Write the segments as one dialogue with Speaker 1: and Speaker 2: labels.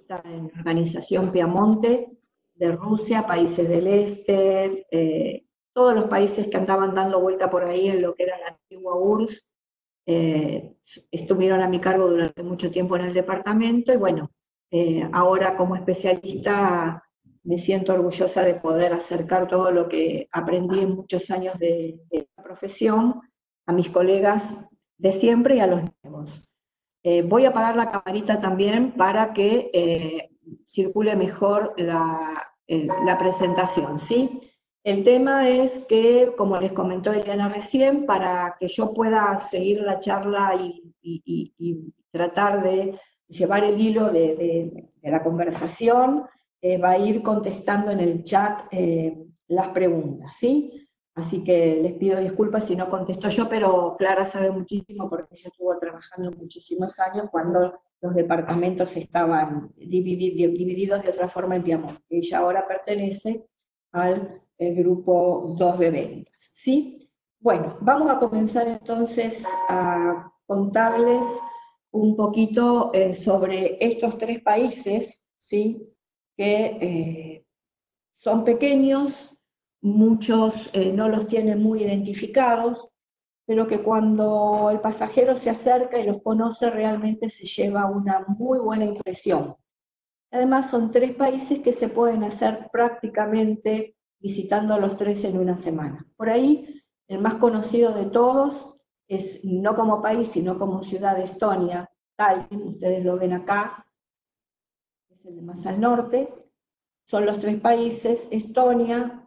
Speaker 1: en la organización Piamonte de Rusia, países del este, todos los países que andaban dando vuelta por ahí en lo que era la antigua URSS, estuvieron a mi cargo durante mucho tiempo en el departamento y bueno, ahora como especialista me siento orgullosa de poder acercar todo lo que aprendí en muchos años de la profesión a mis colegas de siempre y a los nuevos. Voy a apagar la camarita también para que circule mejor la presentación, ¿sí? El tema es que, como les comentó Eliana recién, para que yo pueda seguir la charla y tratar de llevar el hilo de la conversación, va a ir contestando en el chat las preguntas, ¿sí? Así que les pido disculpas si no contesto yo, pero Clara sabe muchísimo porque ella estuvo trabajando muchísimos años cuando los departamentos estaban divididos de otra forma en Piamonte. Ella ahora pertenece al grupo 2 de ventas, ¿sí? Bueno, vamos a comenzar entonces a contarles un poquito sobre estos tres países, ¿sí? Que son pequeños, muchos no los tienen muy identificados, pero que cuando el pasajero se acerca y los conoce realmente se lleva una muy buena impresión. Además son tres países que se pueden hacer prácticamente visitando a los tres en una semana. Por ahí, el más conocido de todos es, no como país, sino como ciudad de Estonia, Tallinn, ustedes lo ven acá, es el de más al norte. Son los tres países, Estonia,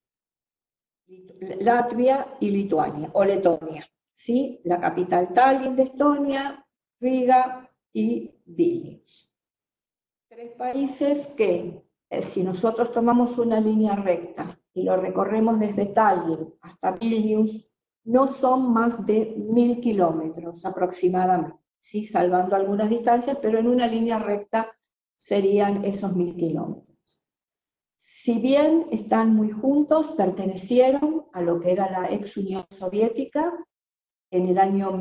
Speaker 1: Latvia y Lituania, o Letonia, ¿sí? La capital Tallinn de Estonia, Riga y Vilnius. Tres países que, si nosotros tomamos una línea recta y lo recorremos desde Tallinn hasta Vilnius, no son más de 1000 kilómetros aproximadamente, ¿sí? Salvando algunas distancias, pero en una línea recta serían esos 1000 kilómetros. Si bien están muy juntos, pertenecieron a lo que era la ex Unión Soviética. En el año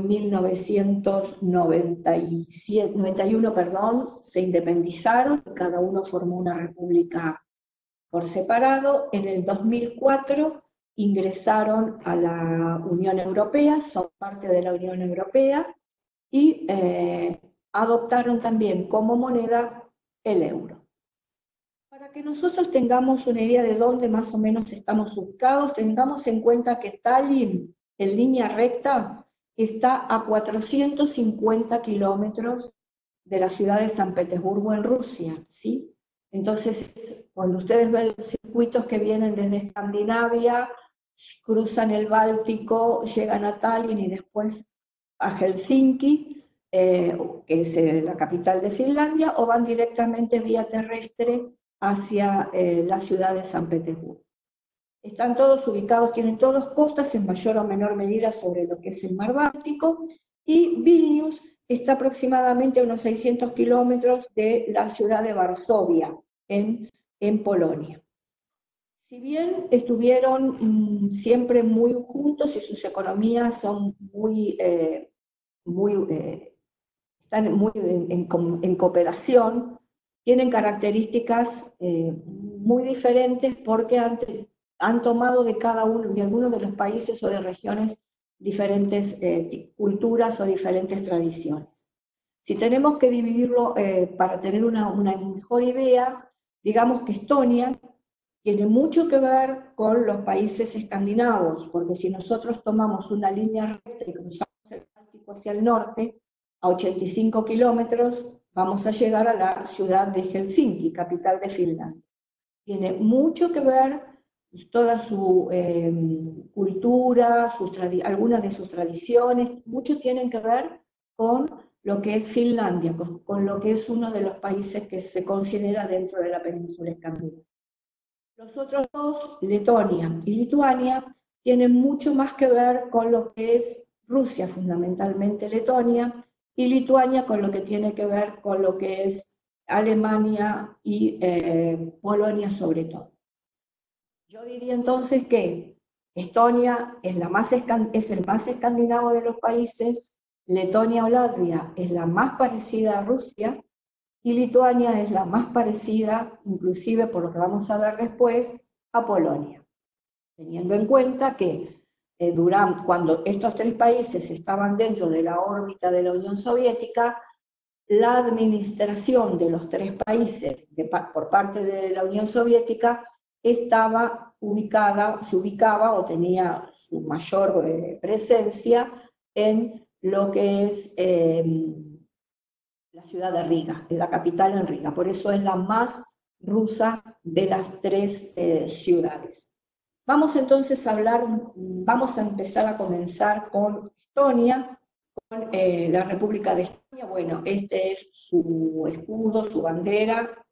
Speaker 1: 1991, se independizaron, cada uno formó una república por separado. En el 2004 ingresaron a la Unión Europea, son parte de la Unión Europea, y adoptaron también como moneda el euro. Para que nosotros tengamos una idea de dónde más o menos estamos ubicados, tengamos en cuenta que Tallinn, en línea recta, está a 450 kilómetros de la ciudad de San Petersburgo en Rusia, ¿sí? Entonces, cuando ustedes ven los circuitos que vienen desde Escandinavia, cruzan el Báltico, llegan a Tallinn y después a Helsinki, que es la capital de Finlandia, o van directamente vía terrestre hacia la ciudad de San Petersburgo. Están todos ubicados, tienen todos costas en mayor o menor medida sobre lo que es el mar Báltico, y Vilnius está aproximadamente a unos 600 kilómetros de la ciudad de Varsovia, en Polonia. Si bien estuvieron siempre muy juntos y sus economías son están muy en cooperación, tienen características muy diferentes porque han tomado de cada uno, de algunos de los países o de regiones, diferentes culturas o diferentes tradiciones. Si tenemos que dividirlo para tener una mejor idea, digamos que Estonia tiene mucho que ver con los países escandinavos, porque si nosotros tomamos una línea recta y cruzamos el Báltico hacia el norte, a 85 kilómetros, vamos a llegar a la ciudad de Helsinki, capital de Finlandia. Tiene mucho que ver toda su cultura, algunas de sus tradiciones, mucho tienen que ver con lo que es Finlandia, con lo que es uno de los países que se considera dentro de la península escandinava. Los otros dos, Letonia y Lituania, tienen mucho más que ver con lo que es Rusia, fundamentalmente Letonia, y Lituania con lo que tiene que ver con lo que es Alemania y Polonia sobre todo. Yo diría entonces que Estonia es el más escandinavo de los países, Letonia o Latvia es la más parecida a Rusia, y Lituania es la más parecida, inclusive por lo que vamos a ver después, a Polonia, teniendo en cuenta que cuando estos tres países estaban dentro de la órbita de la Unión Soviética, la administración de los tres países por parte de la Unión Soviética se ubicaba o tenía su mayor presencia en lo que es la ciudad de Riga, la capital en Riga. Por eso es la más rusa de las tres ciudades. Vamos entonces a vamos a empezar a comenzar con Estonia, con la República de Estonia. Bueno, este es su escudo, su bandera.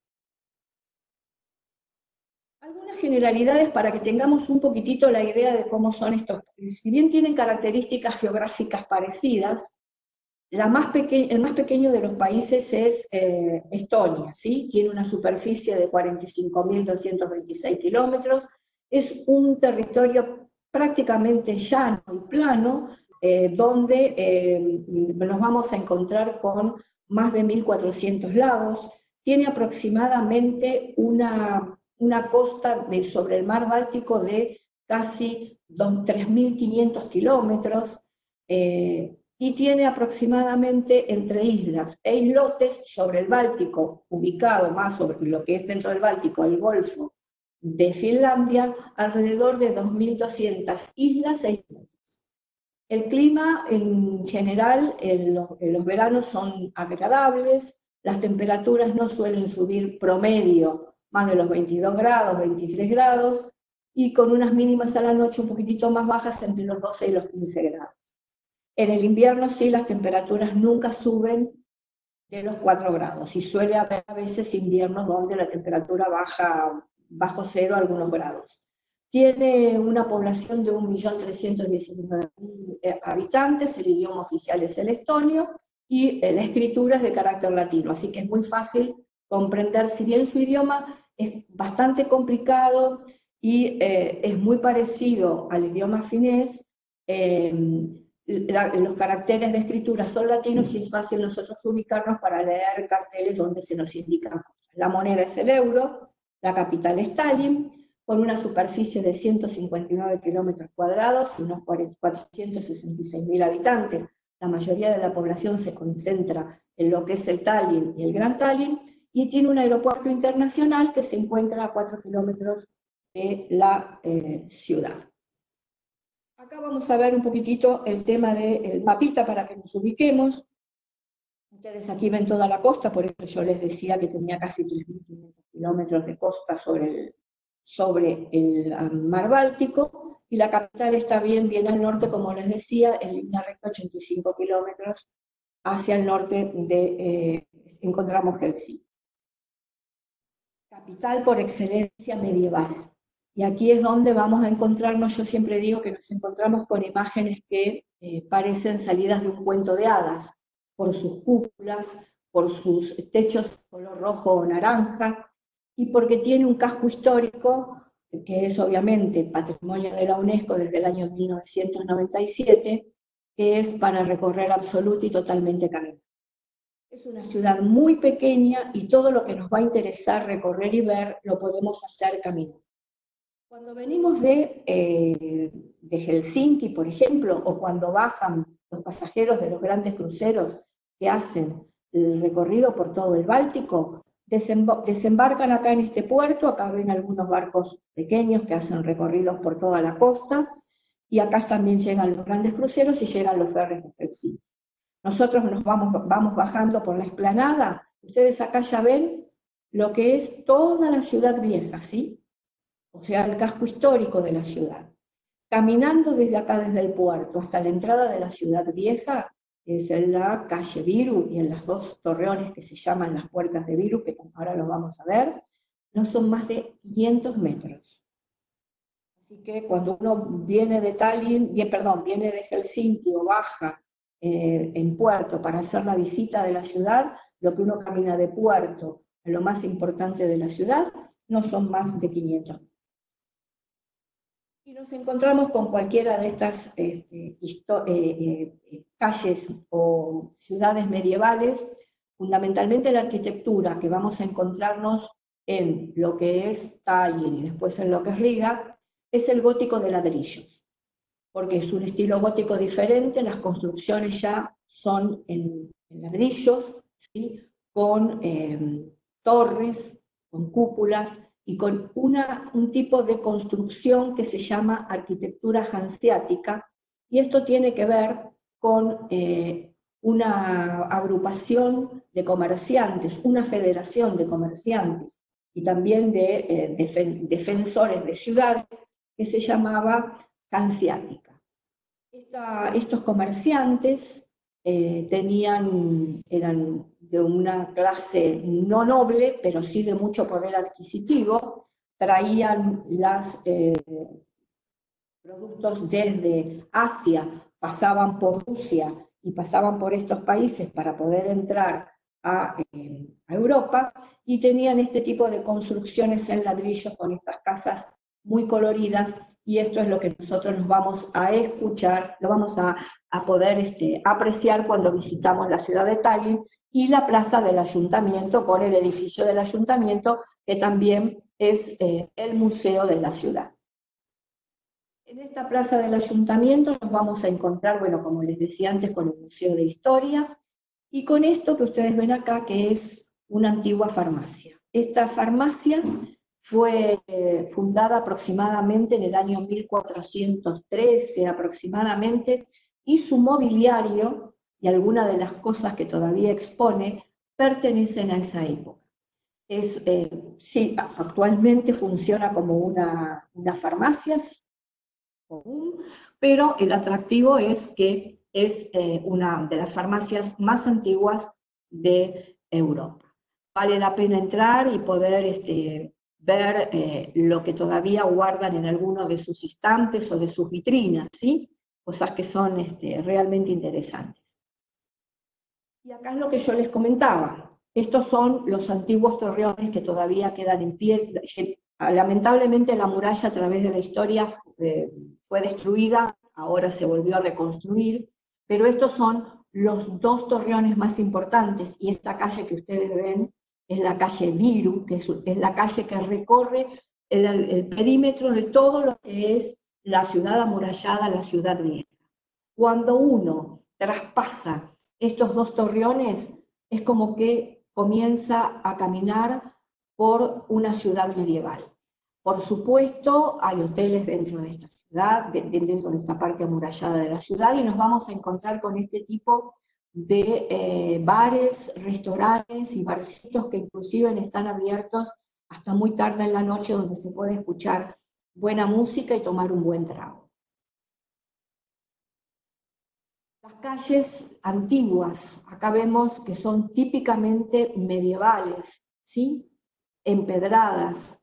Speaker 1: Algunas generalidades para que tengamos un poquitito la idea de cómo son estos países. Si bien tienen características geográficas parecidas, el más pequeño de los países es Estonia, ¿sí? Tiene una superficie de 45.226 kilómetros, es un territorio prácticamente llano y plano, donde nos vamos a encontrar con más de 1.400 lagos, tiene aproximadamente una costa sobre el mar Báltico de casi 3.500 kilómetros, y tiene aproximadamente entre islas e islotes sobre el Báltico, ubicado más sobre lo que es dentro del Báltico, el Golfo de Finlandia, alrededor de 2.200 islas e islotes. El clima en general en los veranos son agradables, las temperaturas no suelen subir promedio más de los 22 grados, 23 grados, y con unas mínimas a la noche un poquitito más bajas entre los 12 y los 15 grados. En el invierno sí, las temperaturas nunca suben de los 4 grados y suele haber a veces inviernos donde la temperatura baja bajo cero algunos grados. Tiene una población de 1.319.000 habitantes, el idioma oficial es el estonio y la escritura es de carácter latino, así que es muy fácil comprender, si bien su idioma es bastante complicado y es muy parecido al idioma finés, los caracteres de escritura son latinos y es fácil nosotros ubicarnos para leer carteles donde se nos indican cosas. La moneda es el euro, la capital es Tallinn, con una superficie de 159 kilómetros cuadrados y unos 466.000 habitantes. La mayoría de la población se concentra en lo que es el Tallinn y el Gran Tallinn, y tiene un aeropuerto internacional que se encuentra a 4 kilómetros de la ciudad. Acá vamos a ver un poquitito el tema del mapita para que nos ubiquemos. Ustedes aquí ven toda la costa, por eso yo les decía que tenía casi 3.500 kilómetros de costa sobre el mar Báltico, y la capital está bien al norte, como les decía, en línea recta 85 kilómetros hacia el norte encontramos Helsinki. Capital por excelencia medieval. Y aquí es donde vamos a encontrarnos, yo siempre digo que nos encontramos con imágenes que parecen salidas de un cuento de hadas, por sus cúpulas, por sus techos de color rojo o naranja, y porque tiene un casco histórico, que es obviamente patrimonio de la UNESCO desde el año 1997, que es para recorrer absoluta y totalmente caminando. Es una ciudad muy pequeña y todo lo que nos va a interesar recorrer y ver lo podemos hacer caminando. Cuando venimos de Helsinki, por ejemplo, o cuando bajan los pasajeros de los grandes cruceros que hacen el recorrido por todo el Báltico, desembarcan acá en este puerto. Acá ven algunos barcos pequeños que hacen recorridos por toda la costa, y acá también llegan los grandes cruceros y llegan los ferries de Helsinki. Nosotros nos vamos bajando por la explanada. Ustedes acá ya ven lo que es toda la ciudad vieja, ¿sí? O sea, el casco histórico de la ciudad. Caminando desde acá, desde el puerto, hasta la entrada de la ciudad vieja, es en la calle Viru, y en las dos torreones que se llaman las puertas de Viru, que ahora los vamos a ver, no son más de 500 metros. Así que cuando uno viene de viene de Helsinki o baja en puerto para hacer la visita de la ciudad, lo que uno camina de puerto a lo más importante de la ciudad no son más de 500 metros. Y nos encontramos con cualquiera de estas calles o ciudades medievales, fundamentalmente la arquitectura que vamos a encontrarnos en lo que es Tallin y después en lo que es Riga, es el gótico de ladrillos, porque es un estilo gótico diferente, las construcciones ya son en ladrillos, ¿sí? Con torres, con cúpulas y con un tipo de construcción que se llama arquitectura hanseática, y esto tiene que ver con una agrupación de comerciantes, una federación de comerciantes y también de defensores de ciudades que se llamaba hanseática. Estos comerciantes eran de una clase no noble, pero sí de mucho poder adquisitivo, traían los productos desde Asia, pasaban por Rusia y pasaban por estos países para poder entrar a Europa, y tenían este tipo de construcciones en ladrillos con estas casas muy coloridas, y esto es lo que nosotros nos vamos a escuchar, lo vamos a poder apreciar cuando visitamos la ciudad de Tallin y la plaza del ayuntamiento, con el edificio del ayuntamiento, que también es el museo de la ciudad. En esta plaza del ayuntamiento nos vamos a encontrar, bueno, como les decía antes, con el Museo de Historia, y con esto que ustedes ven acá, que es una antigua farmacia. Esta farmacia fue fundada aproximadamente en el año 1413 aproximadamente, y su mobiliario y algunas de las cosas que todavía expone pertenecen a esa época. Sí, actualmente funciona como una farmacia común, pero el atractivo es que es una de las farmacias más antiguas de Europa. Vale la pena entrar y poder ver lo que todavía guardan en alguno de sus estantes o de sus vitrinas, ¿sí? Cosas que son realmente interesantes. Y acá es lo que yo les comentaba. Estos son los antiguos torreones que todavía quedan en pie. Lamentablemente la muralla a través de la historia fue destruida, ahora se volvió a reconstruir, pero estos son los dos torreones más importantes, y esta calle que ustedes ven es la calle Viru, que es la calle que recorre el perímetro de todo lo que es la ciudad amurallada, la ciudad vieja. Cuando uno traspasa estos dos torreones, es como que comienza a caminar por una ciudad medieval. Por supuesto, hay hoteles dentro de esta ciudad, dentro de esta parte amurallada de la ciudad, y nos vamos a encontrar con este tipo de bares, restaurantes y barcitos que inclusive están abiertos hasta muy tarde en la noche, donde se puede escuchar buena música y tomar un buen trago. Las calles antiguas, acá vemos que son típicamente medievales, ¿sí? Empedradas.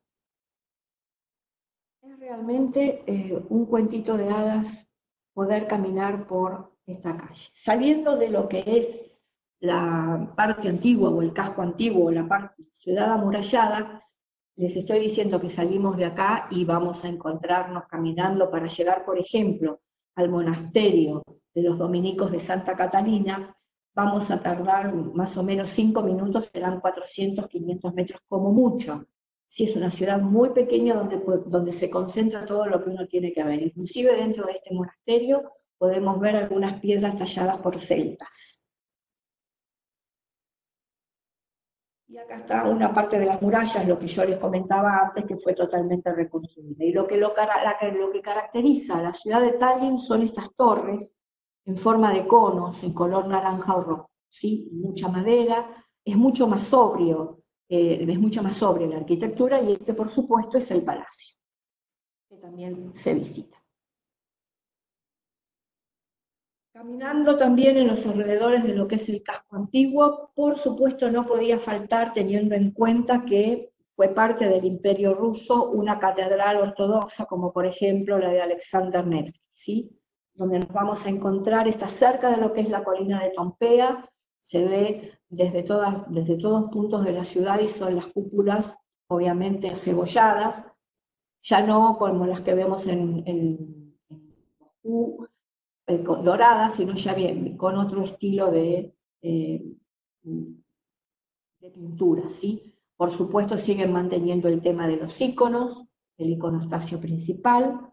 Speaker 1: Es realmente un cuentito de hadas poder caminar por esta calle. Saliendo de lo que es la parte antigua o el casco antiguo o la parte ciudad amurallada, les estoy diciendo que salimos de acá y vamos a encontrarnos caminando para llegar, por ejemplo, al monasterio de los dominicos de Santa Catalina. Vamos a tardar más o menos 5 minutos, serán 400, 500 metros como mucho. Sí, es una ciudad muy pequeña donde se concentra todo lo que uno tiene que ver. Inclusive dentro de este monasterio podemos ver algunas piedras talladas por celtas. Y acá está una parte de las murallas, lo que yo les comentaba antes, que fue totalmente reconstruida. Y lo que caracteriza a la ciudad de Tallin son estas torres en forma de conos, en color naranja o rojo, ¿sí? Mucha madera, es mucho más sobrio, es mucho más sobria la arquitectura, y este, por supuesto, es el palacio, que también se visita. Caminando también en los alrededores de lo que es el casco antiguo, por supuesto no podía faltar, teniendo en cuenta que fue parte del Imperio Ruso, una catedral ortodoxa, como por ejemplo la de Alexander Nevsky, ¿sí? Donde nos vamos a encontrar, está cerca de lo que es la colina de Tompea, se ve desde todos puntos de la ciudad, y son las cúpulas obviamente cebolladas, ya no como las que vemos en Moscú, dorada, sino ya bien, con otro estilo de de pintura, ¿sí? Por supuesto siguen manteniendo el tema de los íconos, el iconostasio principal,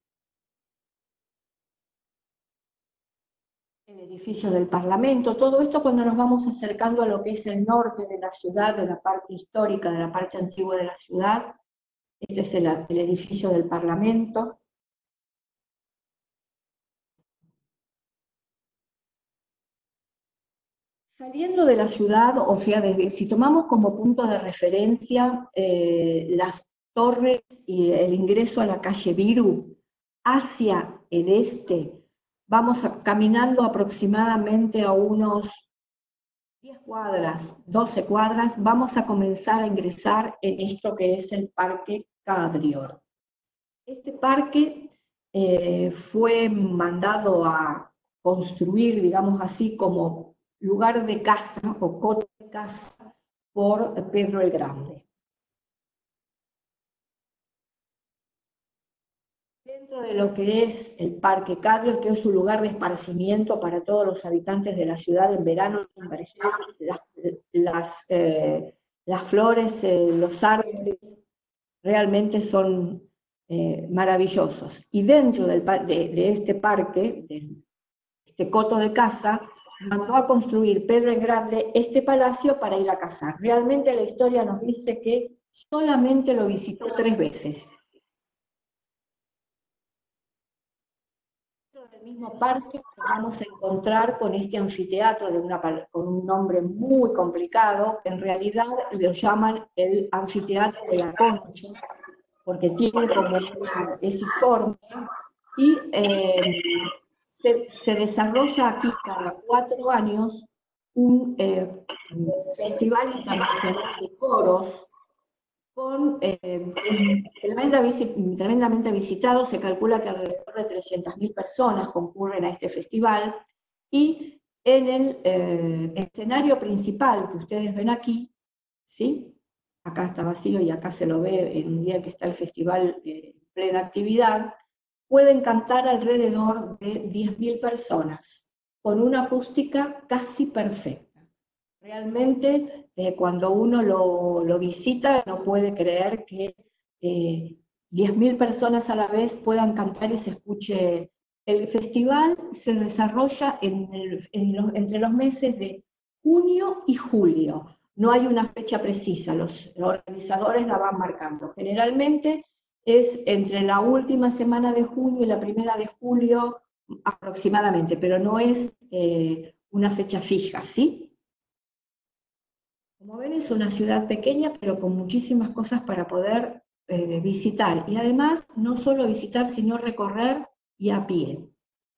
Speaker 1: el edificio del Parlamento, todo esto cuando nos vamos acercando a lo que es el norte de la ciudad, de la parte histórica, de la parte antigua de la ciudad. Este es el edificio del Parlamento. Saliendo de la ciudad, o sea, si tomamos como punto de referencia las torres y el ingreso a la calle Viru, hacia el este, vamos caminando aproximadamente a unos 10 cuadras, 12 cuadras, vamos a comenzar a ingresar en esto que es el Parque Cadrior. Este parque fue mandado a construir, digamos así, como lugar de caza o coto de caza por Pedro el Grande. Dentro de lo que es el Parque Cadrior, que es un lugar de esparcimiento para todos los habitantes de la ciudad en verano, las flores, los árboles, realmente son maravillosos. Y dentro de este parque, de este coto de caza, mandó a construir Pedro el Grande este palacio para ir a cazar. Realmente la historia nos dice que solamente lo visitó 3 veces. Dentro del mismo parque nos vamos a encontrar con este anfiteatro con un nombre muy complicado, en realidad lo llaman el anfiteatro de la Concha, porque tiene como ese forma, y se desarrolla aquí cada 4 años un festival internacional de coros con tremendamente visitado. Se calcula que alrededor de 300.000 personas concurren a este festival, y en el escenario principal que ustedes ven aquí, ¿sí? Acá está vacío y acá se lo ve en un día que está el festival en plena actividad, pueden cantar alrededor de 10.000 personas, con una acústica casi perfecta. Realmente, cuando uno lo visita, no puede creer que 10.000 personas a la vez puedan cantar y se escuche. El festival se desarrolla entre los meses de junio y julio. No hay una fecha precisa, los organizadores la van marcando. Generalmente es entre la última semana de junio y la primera de julio aproximadamente, pero no es una fecha fija, ¿sí? Como ven, es una ciudad pequeña, pero con muchísimas cosas para poder visitar. Y además, no solo visitar, sino recorrer y a pie.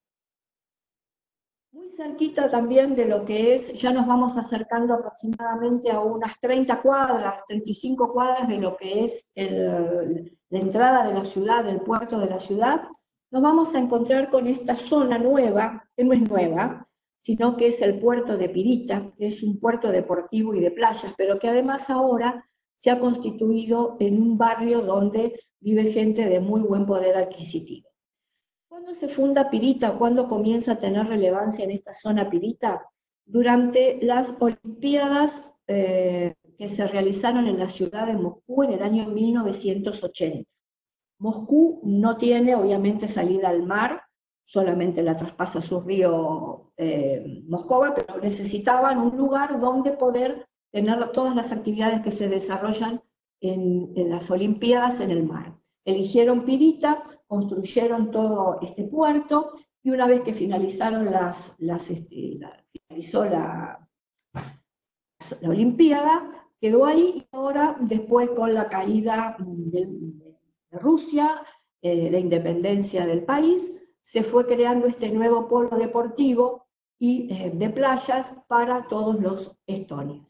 Speaker 1: Muy cerquita también de lo que es, ya nos vamos acercando aproximadamente a unas 30 cuadras, 35 cuadras de lo que es la entrada de la ciudad, del puerto de la ciudad, nos vamos a encontrar con esta zona nueva, que no es nueva, sino que es el puerto de Pirita, que es un puerto deportivo y de playas, pero que además ahora se ha constituido en un barrio donde vive gente de muy buen poder adquisitivo. ¿Cuándo se funda Pirita? ¿Cuándo comienza a tener relevancia en esta zona Pirita? Durante las Olimpiadas que se realizaron en la ciudad de Moscú en el año 1980. Moscú no tiene, obviamente, salida al mar, solamente la traspasa su río Moscova, pero necesitaban un lugar donde poder tener todas las actividades que se desarrollan en las Olimpiadas en el mar. Eligieron Pirita, construyeron todo este puerto, y una vez que finalizaron finalizó la Olimpiada, quedó ahí, y ahora, después con la caída de Rusia, la independencia del país, se fue creando este nuevo polo deportivo y de playas para todos los estonios.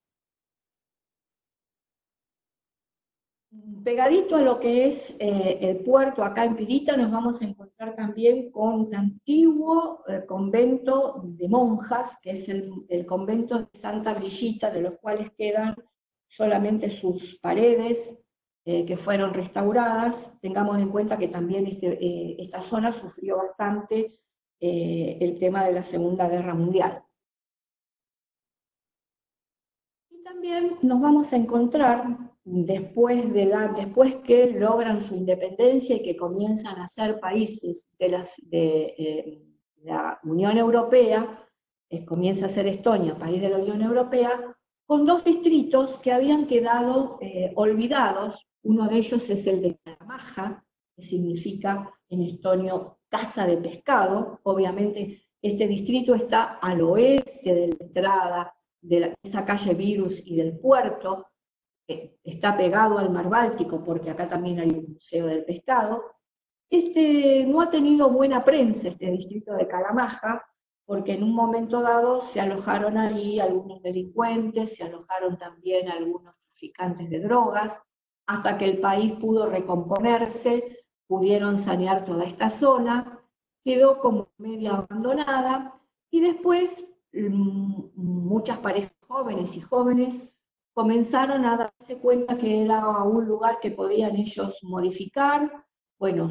Speaker 1: Pegadito a lo que es el puerto acá en Pirita, nos vamos a encontrar también con un antiguo convento de monjas, que es el convento de Santa Brigita, de los cuales quedan solamente sus paredes, que fueron restauradas. Tengamos en cuenta que también esta zona sufrió bastante el tema de la Segunda Guerra Mundial. también nos vamos a encontrar, después que logran su independencia y que comienzan a ser países de la Unión Europea, comienza a ser Estonia, país de la Unión Europea, con dos distritos que habían quedado olvidados. Uno de ellos es el de Kalamaja, que significa en estonio casa de pescado. Obviamente este distrito está al oeste de la entrada de esa calle Virus y del puerto, está pegado al mar Báltico porque acá también hay un museo del pescado. No ha tenido buena prensa este distrito de Kalamaja, porque en un momento dado se alojaron ahí algunos delincuentes, se alojaron también algunos traficantes de drogas, hasta que el país pudo recomponerse, pudieron sanear toda esta zona, quedó como media abandonada, y después muchas parejas jóvenes comenzaron a darse cuenta que era un lugar que podían ellos modificar. Bueno,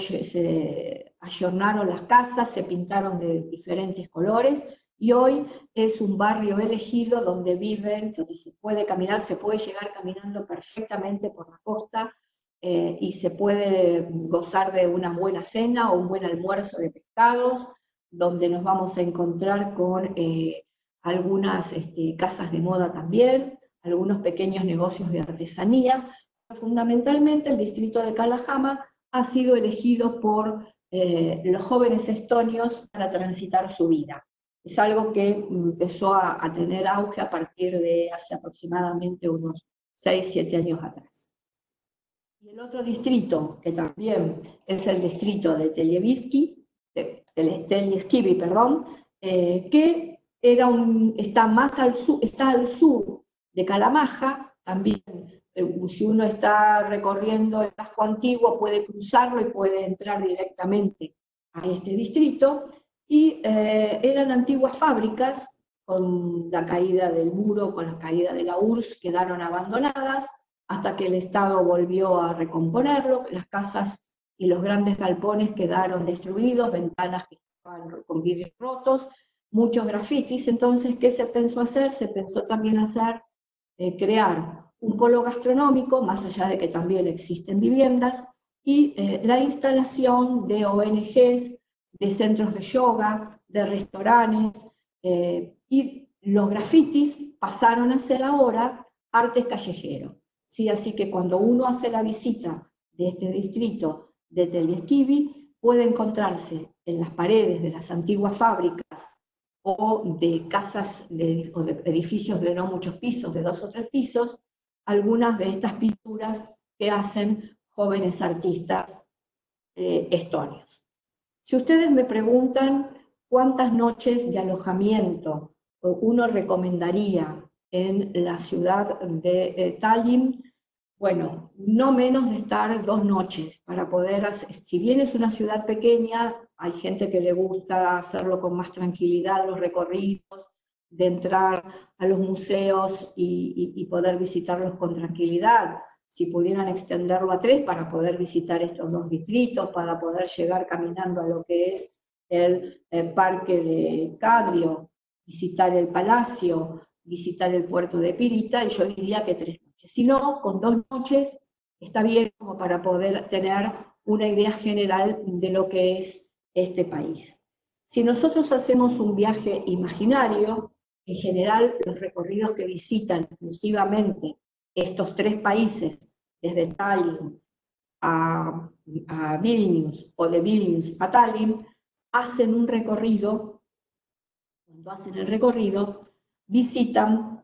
Speaker 1: se ayornaron las casas, se pintaron de diferentes colores, y hoy es un barrio elegido donde viven, donde se puede caminar, se puede llegar caminando perfectamente por la costa, y se puede gozar de una buena cena o un buen almuerzo de pescados, donde nos vamos a encontrar con algunas casas de moda también, algunos pequeños negocios de artesanía. Pero fundamentalmente el distrito de Kalahama ha sido elegido por los jóvenes estonios para transitar su vida. Es algo que empezó a tener auge a partir de hace aproximadamente unos 6-7 años atrás. Y el otro distrito, que también es el distrito de Telieskivi, que está más al sur, está al sur de Kalamaja. También, si uno está recorriendo el casco antiguo, puede cruzarlo y puede entrar directamente a este distrito. Y eran antiguas fábricas. Con la caída del muro, con la caída de la URSS, quedaron abandonadas, hasta que el Estado volvió a recomponerlo. Las casas y los grandes galpones quedaron destruidos, ventanas que estaban con vidrios rotos, muchos grafitis. Entonces, ¿qué se pensó hacer? Se pensó también crear un polo gastronómico, más allá de que también existen viviendas, y la instalación de ONGs, de centros de yoga, de restaurantes, y los grafitis pasaron a ser ahora arte callejero. ¿Sí? Así que cuando uno hace la visita de este distrito de Telieskivi, puede encontrarse en las paredes de las antiguas fábricas o de casas o de edificios de no muchos pisos, de 2 o 3 pisos, algunas de estas pinturas que hacen jóvenes artistas estonios. Si ustedes me preguntan cuántas noches de alojamiento uno recomendaría en la ciudad de Tallinn, bueno, no menos de estar 2 noches para poder hacer. Si bien es una ciudad pequeña, hay gente que le gusta hacerlo con más tranquilidad, los recorridos, de entrar a los museos y poder visitarlos con tranquilidad. Si pudieran extenderlo a 3 para poder visitar estos 2 distritos, para poder llegar caminando a lo que es el parque de Cadrio, visitar el palacio, visitar el puerto de Pirita, y yo diría que 3 noches. Si no, con 2 noches está bien, como para poder tener una idea general de lo que es este país. Si nosotros hacemos un viaje imaginario, en general los recorridos que visitan exclusivamente estos 3 países, desde Tallinn a Vilnius o de Vilnius a Tallinn, hacen un recorrido. Cuando hacen el recorrido, visitan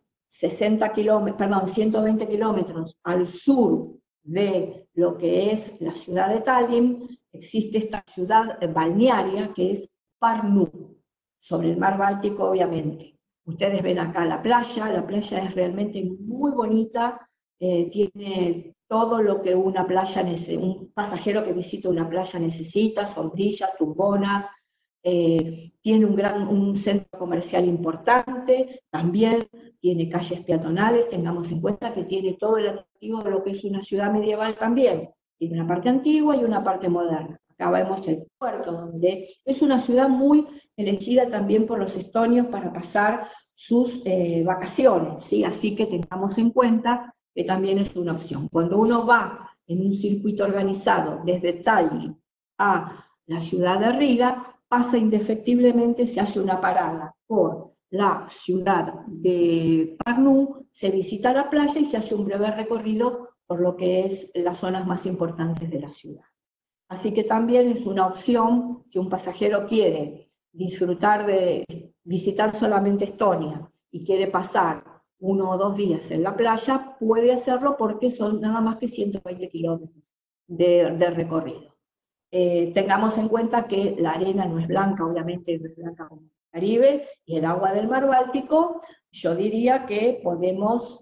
Speaker 1: 120 kilómetros al sur de lo que es la ciudad de Tallinn. Existe esta ciudad balnearia que es Pärnu, sobre el mar Báltico, obviamente. Ustedes ven acá la playa es realmente muy bonita, tiene todo lo que un pasajero que visita una playa necesita: sombrillas, tumbonas, tiene un centro comercial importante, también tiene calles peatonales. Tengamos en cuenta que tiene todo el atractivo de lo que es una ciudad medieval también. Tiene una parte antigua y una parte moderna. Acá vemos el puerto, donde es una ciudad muy elegida también por los estonios para pasar sus vacaciones, ¿sí? Así que tengamos en cuenta que también es una opción. Cuando uno va en un circuito organizado desde Tallinn a la ciudad de Riga, pasa indefectiblemente, se hace una parada por la ciudad de Pärnu, se visita la playa y se hace un breve recorrido por lo que es las zonas más importantes de la ciudad. Así que también es una opción, si un pasajero quiere disfrutar de visitar solamente Estonia y quiere pasar 1 o 2 días en la playa, puede hacerlo porque son nada más que 120 kilómetros de recorrido. Tengamos en cuenta que la arena no es blanca, obviamente no es blanca como el Caribe, y el agua del mar Báltico, yo diría que podemos,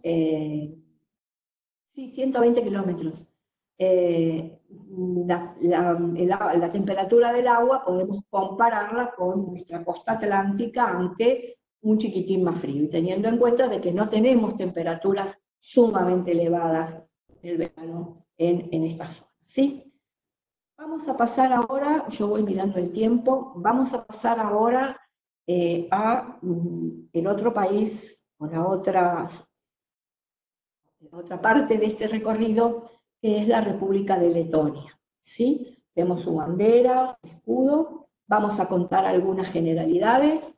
Speaker 1: sí, 120 kilómetros. La temperatura del agua podemos compararla con nuestra costa atlántica, aunque un chiquitín más frío, y teniendo en cuenta de que no tenemos temperaturas sumamente elevadas en el verano en esta zona, ¿sí? Vamos a pasar ahora, yo voy mirando el tiempo, vamos a pasar ahora a el otro país, o la otra parte de este recorrido, que es la República de Letonia, ¿sí? Vemos su bandera, su escudo, vamos a contar algunas generalidades.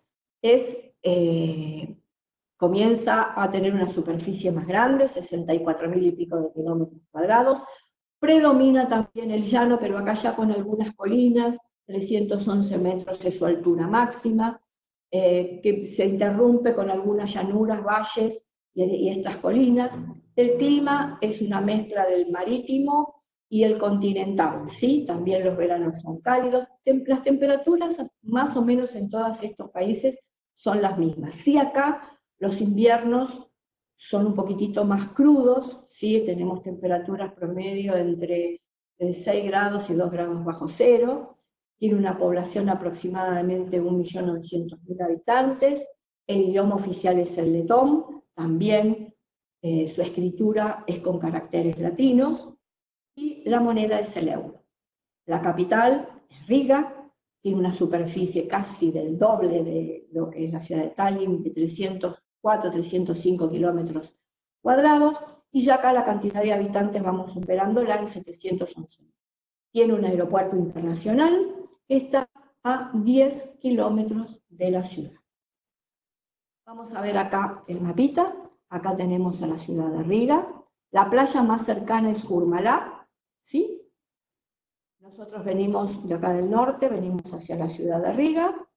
Speaker 1: Comienza a tener una superficie más grande, 64.000 y pico de kilómetros cuadrados. Predomina también el llano, pero acá ya con algunas colinas, 311 metros es su altura máxima, que se interrumpe con algunas llanuras, valles y estas colinas. El clima es una mezcla del marítimo y el continental, ¿sí? También los veranos son cálidos. Las temperaturas más o menos en todos estos países son las mismas. Sí, acá los inviernos son un poquitito más crudos, ¿sí? Tenemos temperaturas promedio entre 6 grados y 2 grados bajo cero, tiene una población aproximadamente 1.900.000 habitantes, el idioma oficial es el letón, también su escritura es con caracteres latinos, y la moneda es el euro. La capital es Riga, tiene una superficie casi del doble de lo que es la ciudad de Tallinn, de 305 kilómetros cuadrados, y ya acá la cantidad de habitantes vamos superándola en 711. Tiene un aeropuerto internacional que está a 10 kilómetros de la ciudad. Vamos a ver acá el mapita. Acá tenemos a la ciudad de Riga. La playa más cercana es Jurmala, ¿sí? Nosotros venimos de acá del norte, venimos hacia la ciudad de Riga.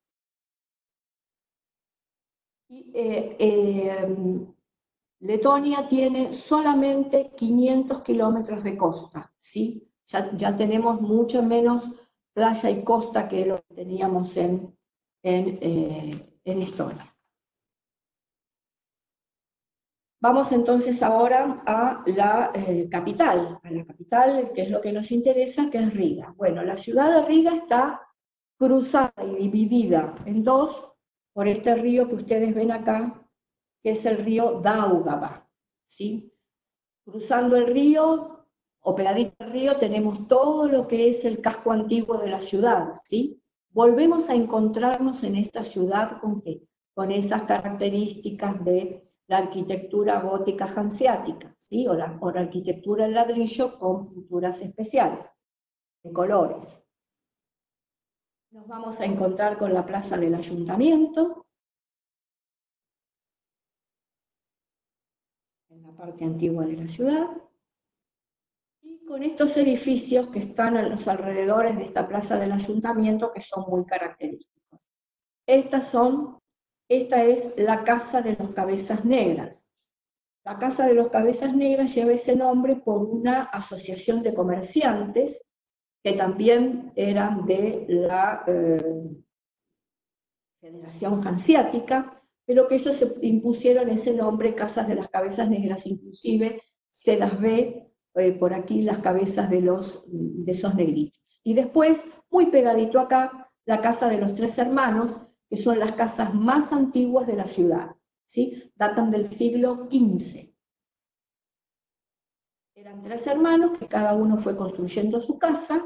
Speaker 1: Y Letonia tiene solamente 500 kilómetros de costa, ¿sí? Ya tenemos mucho menos playa y costa que lo que teníamos en Estonia. Vamos entonces ahora a la capital, que es lo que nos interesa, que es Riga. Bueno, la ciudad de Riga está cruzada y dividida en dos por este río que ustedes ven acá, que es el río Daugava, ¿sí? Cruzando el río, o pegadito al río, tenemos todo lo que es el casco antiguo de la ciudad, ¿sí? Volvemos a encontrarnos en esta ciudad ¿con qué? Con esas características de la arquitectura gótica hanseática, ¿sí? o la arquitectura en ladrillo con pinturas especiales, de colores. Nos vamos a encontrar con la plaza del ayuntamiento, en la parte antigua de la ciudad, y con estos edificios que están a los alrededores de esta plaza del ayuntamiento que son muy característicos. Esta es la Casa de los Cabezas Negras. La Casa de los Cabezas Negras lleva ese nombre por una asociación de comerciantes que también eran de la Federación Hanseática, pero que ellos se impusieron ese nombre, Casas de las Cabezas Negras, inclusive se las ve por aquí las cabezas de esos negritos. Y después, muy pegadito acá, la Casa de los Tres Hermanos, que son las casas más antiguas de la ciudad, ¿sí? Datan del siglo XV. Eran 3 hermanos que cada uno fue construyendo su casa,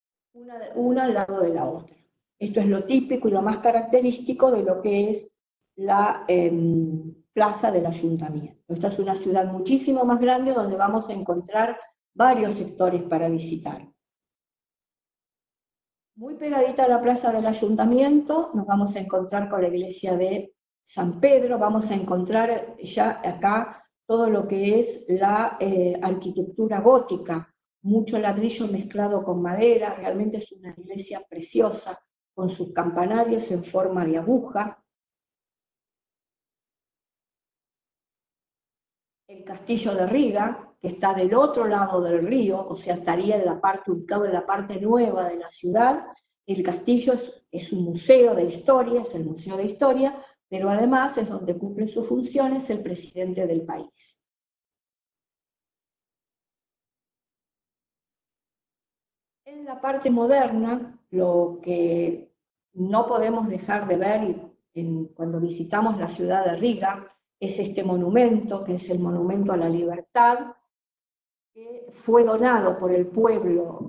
Speaker 1: una al lado de la otra. Esto es lo típico y lo más característico de lo que es la plaza del ayuntamiento. Esta es una ciudad muchísimo más grande donde vamos a encontrar varios sectores para visitar. Muy pegadita a la plaza del ayuntamiento nos vamos a encontrar con la iglesia de San Pedro, vamos a encontrar ya acá todo lo que es la arquitectura gótica, mucho ladrillo mezclado con madera, realmente es una iglesia preciosa, con sus campanarios en forma de aguja. El castillo de Riga, que está del otro lado del río, o sea, estaría ubicado en la parte nueva de la ciudad. El castillo es un museo de historia, es el museo de historia, pero además es donde cumple sus funciones el presidente del país. En la parte moderna, lo que no podemos dejar de ver cuando visitamos la ciudad de Riga es este monumento, que es el Monumento a la Libertad, que fue donado por el pueblo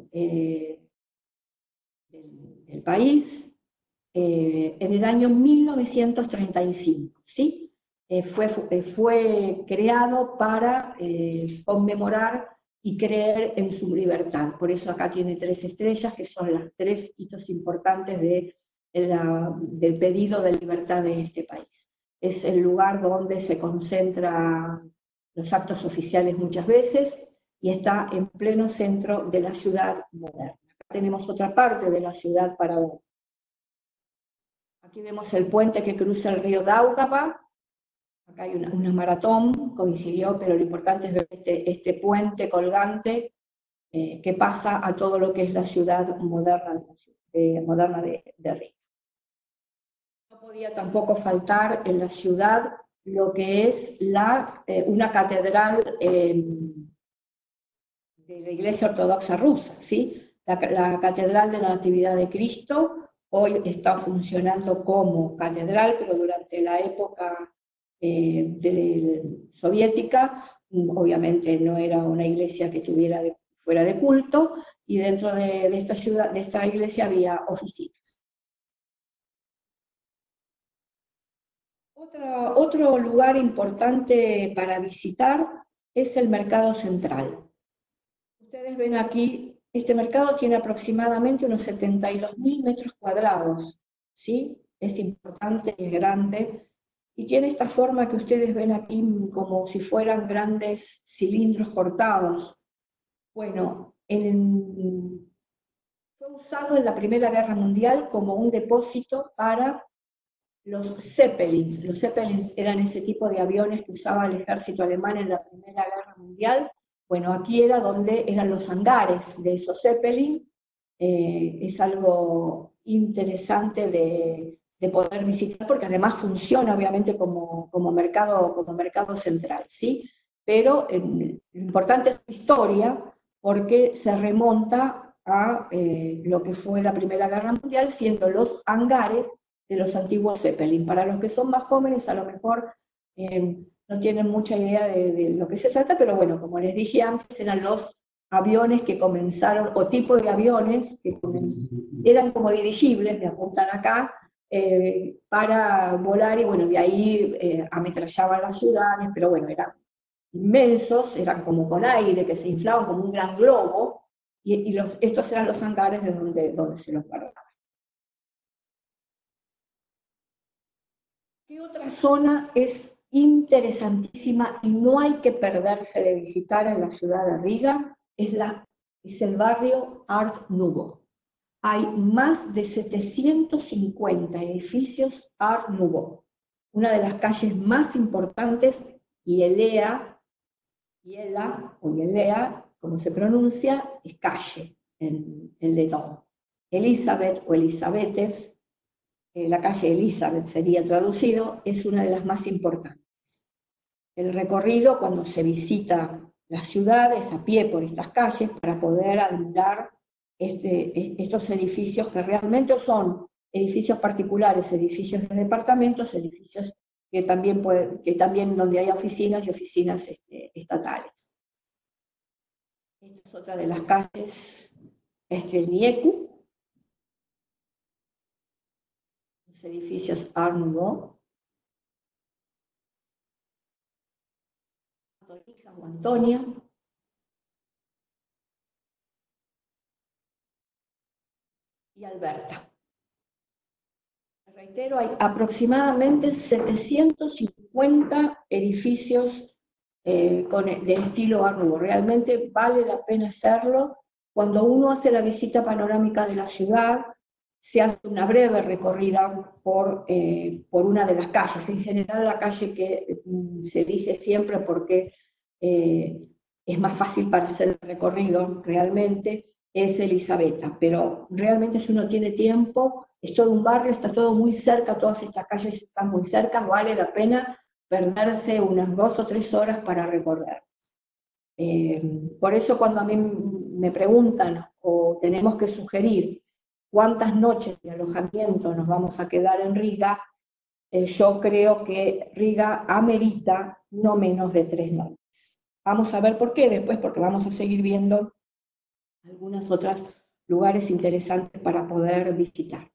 Speaker 1: del país en el año 1935, ¿sí? Fue creado para conmemorar y creer en su libertad. Por eso acá tiene 3 estrellas, que son las 3 hitos importantes del pedido de libertad de este país. Es el lugar donde se concentran los actos oficiales muchas veces y está en pleno centro de la ciudad moderna. Acá tenemos otra parte de la ciudad para ver. Aquí vemos el puente que cruza el río Daugava. Acá hay una maratón, coincidió, pero lo importante es ver este puente colgante que pasa a todo lo que es la ciudad moderna de Riga. No podía tampoco faltar en la ciudad lo que es una catedral de la Iglesia Ortodoxa Rusa, ¿sí? La Catedral de la Natividad de Cristo hoy está funcionando como catedral, pero durante la época soviética, obviamente no era una iglesia que fuera de culto, y dentro de esta iglesia había oficinas. Otro lugar importante para visitar es el Mercado Central. Ustedes ven aquí, este mercado tiene aproximadamente unos 72.000 metros cuadrados, ¿sí? Es importante, es grande, y tiene esta forma que ustedes ven aquí como si fueran grandes cilindros cortados. Bueno, fue usado en la Primera Guerra Mundial como un depósito para los Zeppelins. Los Zeppelins eran ese tipo de aviones que usaba el ejército alemán en la Primera Guerra Mundial. Bueno, aquí era donde eran los hangares de esos Zeppelin. Es algo interesante de poder visitar, porque además funciona obviamente como mercado central, ¿sí? Pero lo importante es la historia, porque se remonta a lo que fue la Primera Guerra Mundial, siendo los hangares de los antiguos Zeppelin. Para los que son más jóvenes, a lo mejor no tienen mucha idea de lo que se trata, pero bueno, como les dije antes, eran los aviones que comenzaron, o tipo de aviones que eran como dirigibles, me apuntan acá, para volar, y bueno, de ahí ametrallaban las ciudades, pero bueno, eran inmensos, eran como con aire, que se inflaban como un gran globo, y estos eran los hangares de donde se los guardaban. ¿Qué otra zona es interesantísima y no hay que perderse de visitar en la ciudad de Riga? Es el barrio Art Nouveau. Hay más de 750 edificios Art Nouveau. Una de las calles más importantes, Ielea, como se pronuncia, es calle en letón. Elizabeth o Elisabetes, la calle Elizabeth sería traducido, es una de las más importantes. El recorrido, cuando se visita la ciudad, es a pie por estas calles para poder admirar estos edificios que realmente son edificios particulares, edificios de departamentos, edificios que también donde hay oficinas y oficinas estatales. Esta es otra de las calles, el Nieku, los edificios Art Nouveau. son hijas o Antonia y Alberta. Reitero, hay aproximadamente 750 edificios de estilo Art Nouveau. Realmente vale la pena hacerlo. Cuando uno hace la visita panorámica de la ciudad, se hace una breve recorrida por una de las calles. En general, la calle que se elige siempre porque es más fácil para hacer el recorrido realmente es Elizabeth, pero realmente si uno tiene tiempo, es todo un barrio, está todo muy cerca, todas estas calles están muy cerca, vale la pena perderse unas 2 o 3 horas para recorrerlas. Por eso cuando a mí me preguntan o tenemos que sugerir cuántas noches de alojamiento nos vamos a quedar en Riga, yo creo que Riga amerita no menos de 3 noches. Vamos a ver por qué después, porque vamos a seguir viendo algunos otros lugares interesantes para poder visitar.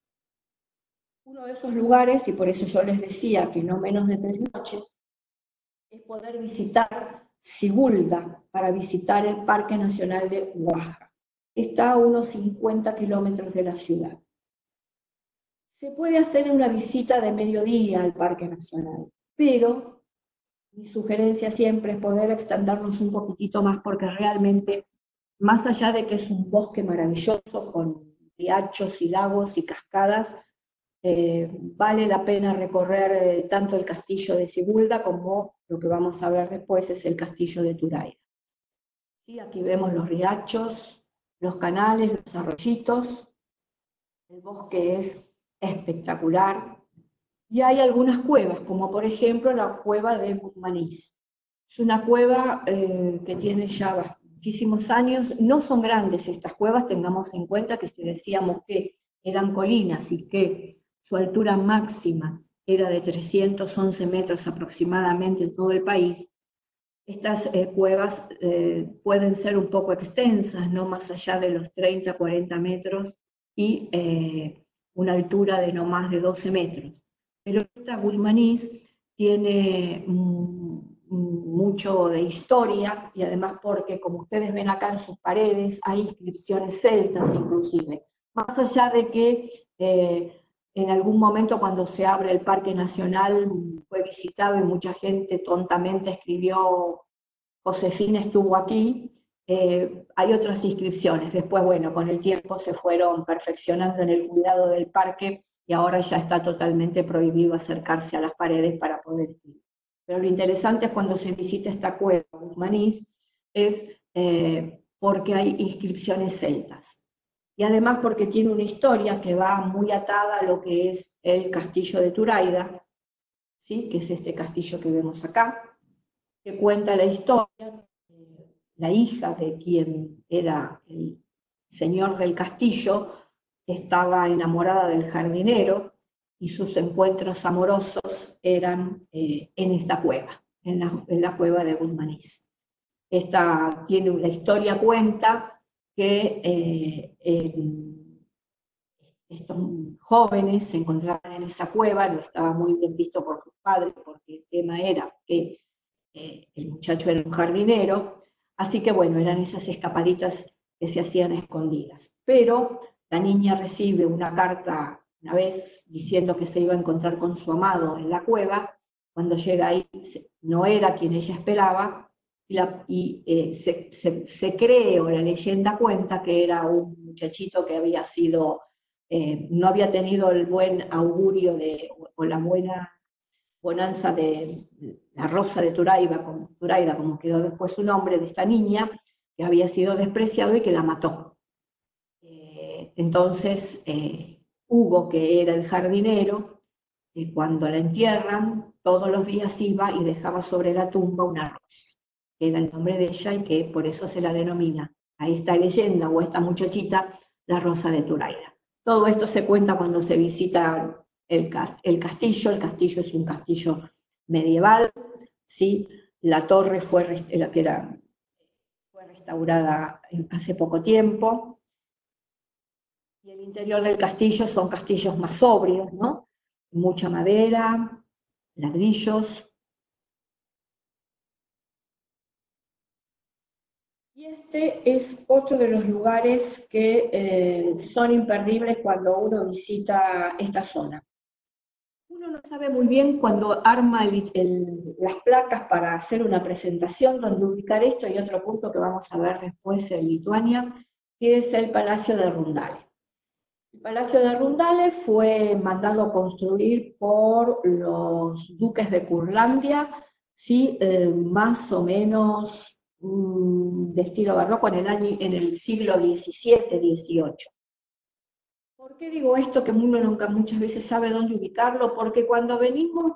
Speaker 1: Uno de esos lugares, y por eso yo les decía que no menos de 3 noches, es poder visitar Sigulda, para visitar el Parque Nacional de Oaxaca. Está a unos 50 kilómetros de la ciudad. Se puede hacer una visita de mediodía al Parque Nacional, pero mi sugerencia siempre es poder extendernos un poquitito más, porque realmente, más allá de que es un bosque maravilloso con riachos y lagos y cascadas, vale la pena recorrer tanto el castillo de Sigulda como lo que vamos a ver después es el castillo de Turayda. ¿Sí? Aquí vemos los riachos, los canales, los arroyitos, el bosque es espectacular y hay algunas cuevas, como por ejemplo la cueva de Guzmanís. Es una cueva que tiene ya muchísimos años, no son grandes estas cuevas, tengamos en cuenta que si decíamos que eran colinas y que su altura máxima era de 311 metros aproximadamente en todo el país, estas cuevas pueden ser un poco extensas, no más allá de los 30, 40 metros y una altura de no más de 12 metros. Pero esta Guzmanís tiene mucho de historia y además porque, como ustedes ven acá en sus paredes, hay inscripciones celtas inclusive. Más allá de que en algún momento cuando se abre el Parque Nacional fue visitado y mucha gente tontamente escribió Josefina estuvo aquí, hay otras inscripciones. Después, bueno, con el tiempo se fueron perfeccionando en el cuidado del parque y ahora ya está totalmente prohibido acercarse a las paredes para poder escribir. Pero lo interesante es cuando se visita esta cueva, Guzmanís, es porque hay inscripciones celtas. Y además porque tiene una historia que va muy atada a lo que es el castillo de Turayda, ¿sí? Que es este castillo que vemos acá, que cuenta la historia. La hija de quien era el señor del castillo estaba enamorada del jardinero y sus encuentros amorosos eran en esta cueva, en la cueva de Guzmanís. La historia cuenta que estos jóvenes se encontraban en esa cueva, no estaba muy bien visto por sus padres, porque el tema era que el muchacho era un jardinero, así que bueno, eran esas escapaditas que se hacían escondidas. Pero la niña recibe una carta una vez diciendo que se iba a encontrar con su amado en la cueva. Cuando llega ahí no era quien ella esperaba, se cree, o la leyenda cuenta, que era un muchachito que había sido, no había tenido el buen augurio o la buena bonanza de la rosa de Turayda, como quedó después su nombre, de esta niña, que había sido despreciado y que la mató. Entonces, Hugo, que era el jardinero, cuando la entierran, todos los días iba y dejaba sobre la tumba una rosa, que era el nombre de ella y que por eso se la denomina a esta leyenda o a esta muchachita la rosa de Turayda. Todo esto se cuenta cuando se visita el castillo. El castillo es un castillo medieval, ¿sí? La torre fue restaurada hace poco tiempo, y el interior del castillo son castillos más sobrios, ¿no? Mucha madera, ladrillos. Y este es otro de los lugares que son imperdibles cuando uno visita esta zona. Uno no sabe muy bien cuando arma las placas para hacer una presentación donde ubicar esto, y otro punto que vamos a ver después en Lituania, que es el Palacio de Rundale. El Palacio de Rundale fue mandado construir por los duques de Curlandia, ¿sí? Más o menos de estilo barroco en el siglo XVII, XVIII. ¿Por qué digo esto que uno nunca muchas veces sabe dónde ubicarlo? Porque cuando venimos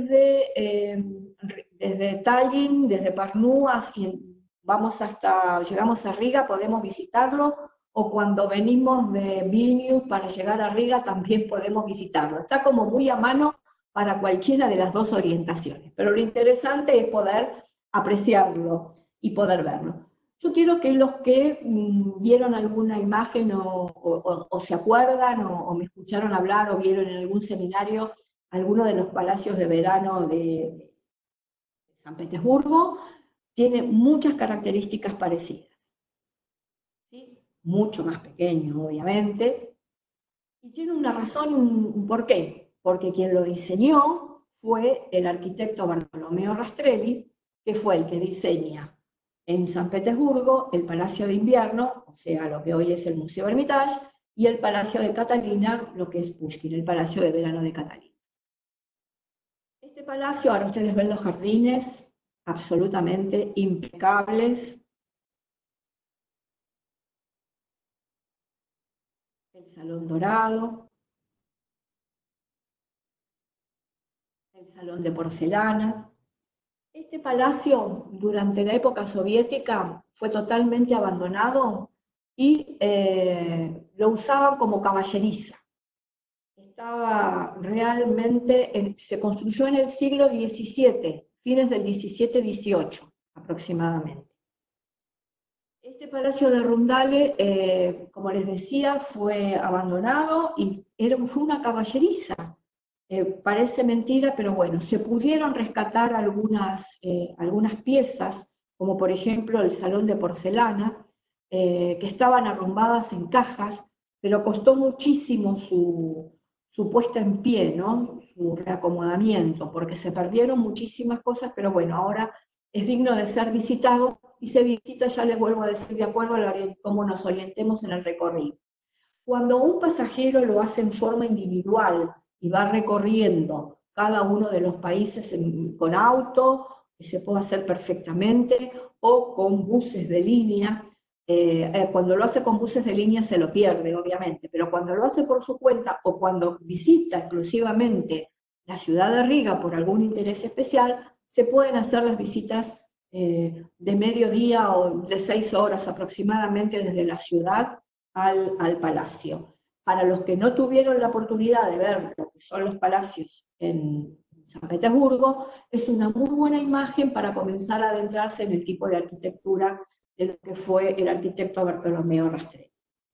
Speaker 1: desde Tallinn, desde Pärnu, llegamos a Riga, podemos visitarlo, o cuando venimos de Vilnius para llegar a Riga también podemos visitarlo. Está como muy a mano para cualquiera de las dos orientaciones, pero lo interesante es poder apreciarlo y poder verlo. Yo quiero que los que vieron alguna imagen o se acuerdan o me escucharon hablar o vieron en algún seminario alguno de los palacios de verano de San Petersburgo, tiene muchas características parecidas. ¿Sí? Mucho más pequeño, obviamente, y tiene una razón, un porqué, porque quien lo diseñó fue el arquitecto Bartolomeo Rastrelli, que fue el que diseña en San Petersburgo el Palacio de Invierno, o sea, lo que hoy es el Museo Hermitage, y el Palacio de Catalina, lo que es Pushkin, el Palacio de Verano de Catalina. Este palacio, ahora ustedes ven los jardines absolutamente impecables, el Salón Dorado, el Salón de Porcelana. Este palacio, durante la época soviética, fue totalmente abandonado y lo usaban como caballeriza. Estaba realmente, se construyó en el siglo XVII, fines del XVII-XVIII aproximadamente. Este palacio de Rundale, como les decía, fue abandonado y fue una caballeriza. Parece mentira, pero bueno, se pudieron rescatar algunas piezas, como por ejemplo el salón de porcelana, que estaban arrumbadas en cajas, pero costó muchísimo su puesta en pie, ¿no? Su reacomodamiento, porque se perdieron muchísimas cosas, pero bueno, ahora es digno de ser visitado y se visita, ya les vuelvo a decir, de acuerdo a cómo nos orientemos en el recorrido. Cuando un pasajero lo hace en forma individual y va recorriendo cada uno de los países con auto, que se puede hacer perfectamente, o con buses de línea, cuando lo hace con buses de línea se lo pierde, obviamente, pero cuando lo hace por su cuenta o cuando visita exclusivamente la ciudad de Riga por algún interés especial, se pueden hacer las visitas de mediodía o de 6 horas aproximadamente desde la ciudad al palacio. Para los que no tuvieron la oportunidad de ver lo que son los palacios en San Petersburgo, es una muy buena imagen para comenzar a adentrarse en el tipo de arquitectura de lo que fue el arquitecto Bartolomeo Rastrelli.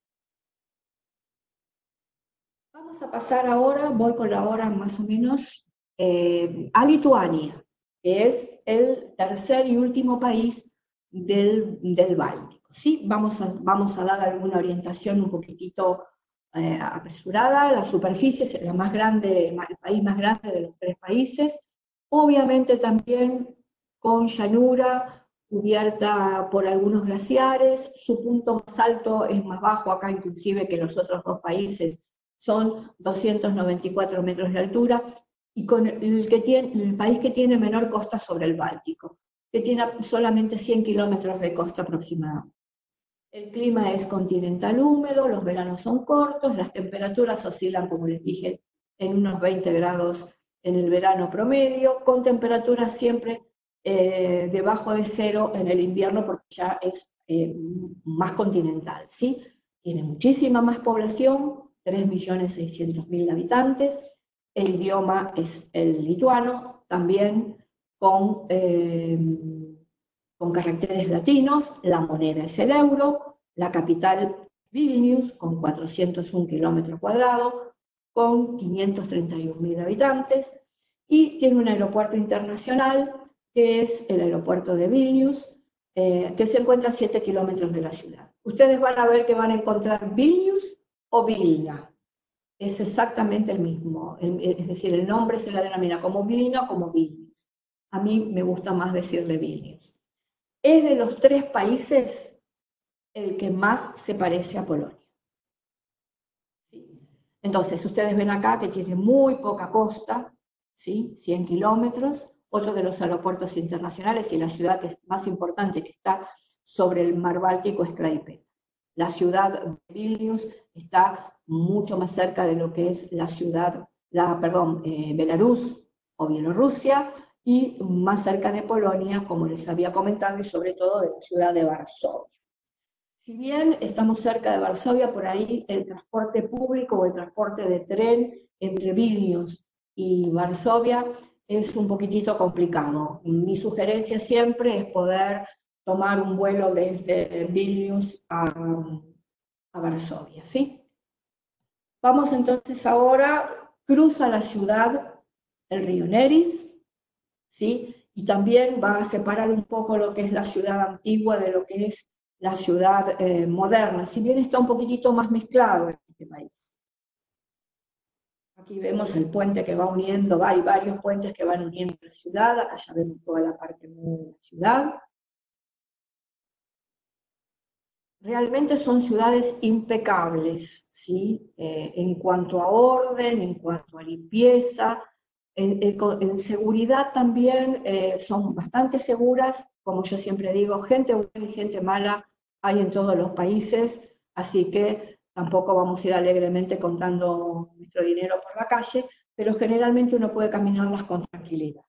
Speaker 1: Vamos a pasar ahora, voy con la hora más o menos, a Lituania, que es el tercer y último país del Báltico. ¿Sí? Vamos a dar alguna orientación un poquitito apresurada. La superficie es la más grande, el país más grande de los 3 países, obviamente también con llanura, cubierta por algunos glaciares. Su punto más alto es más bajo acá inclusive que los otros 2 países, son 294 metros de altura, y con el país que tiene menor costa sobre el Báltico, que tiene solamente 100 kilómetros de costa aproximadamente. El clima es continental húmedo, los veranos son cortos, las temperaturas oscilan, como les dije, en unos 20 grados en el verano promedio, con temperaturas siempre debajo de 0 en el invierno, porque ya es más continental, ¿sí? Tiene muchísima más población, 3.600.000 habitantes, el idioma es el lituano, también con caracteres latinos, la moneda es el euro, la capital Vilnius, con 401 kilómetros cuadrados, con 531.000 habitantes, y tiene un aeropuerto internacional, que es el aeropuerto de Vilnius, que se encuentra a 7 kilómetros de la ciudad. Ustedes van a ver que van a encontrar Vilnius o Vilna. Es exactamente el mismo, es decir, el nombre se la denomina como Vilna o como Vilnius. A mí me gusta más decirle Vilnius. Es de los 3 países el que más se parece a Polonia. ¿Sí? Entonces, ustedes ven acá que tiene muy poca costa, ¿sí? 100 kilómetros, otro de los aeropuertos internacionales y la ciudad que es más importante que está sobre el mar Báltico es Klaipėda. La ciudad de Vilnius está mucho más cerca de lo que es la ciudad, Belarus o Bielorrusia, y más cerca de Polonia, como les había comentado, y sobre todo de la ciudad de Varsovia. Si bien estamos cerca de Varsovia, por ahí el transporte público o el transporte de tren entre Vilnius y Varsovia es un poquitito complicado. Mi sugerencia siempre es poder tomar un vuelo desde Vilnius a Varsovia, ¿sí? Vamos entonces ahora, cruza la ciudad el río Neris, ¿sí? Y también va a separar un poco lo que es la ciudad antigua de lo que es la ciudad moderna, si bien está un poquitito más mezclado en este país. Aquí vemos el puente que va uniendo, hay varios puentes que van uniendo la ciudad, allá vemos toda la parte nueva de la ciudad. Realmente son ciudades impecables, ¿sí? En cuanto a orden, en cuanto a limpieza, en seguridad también son bastante seguras, como yo siempre digo, gente buena y gente mala hay en todos los países, así que tampoco vamos a ir alegremente contando nuestro dinero por la calle, pero generalmente uno puede caminarlas con tranquilidad.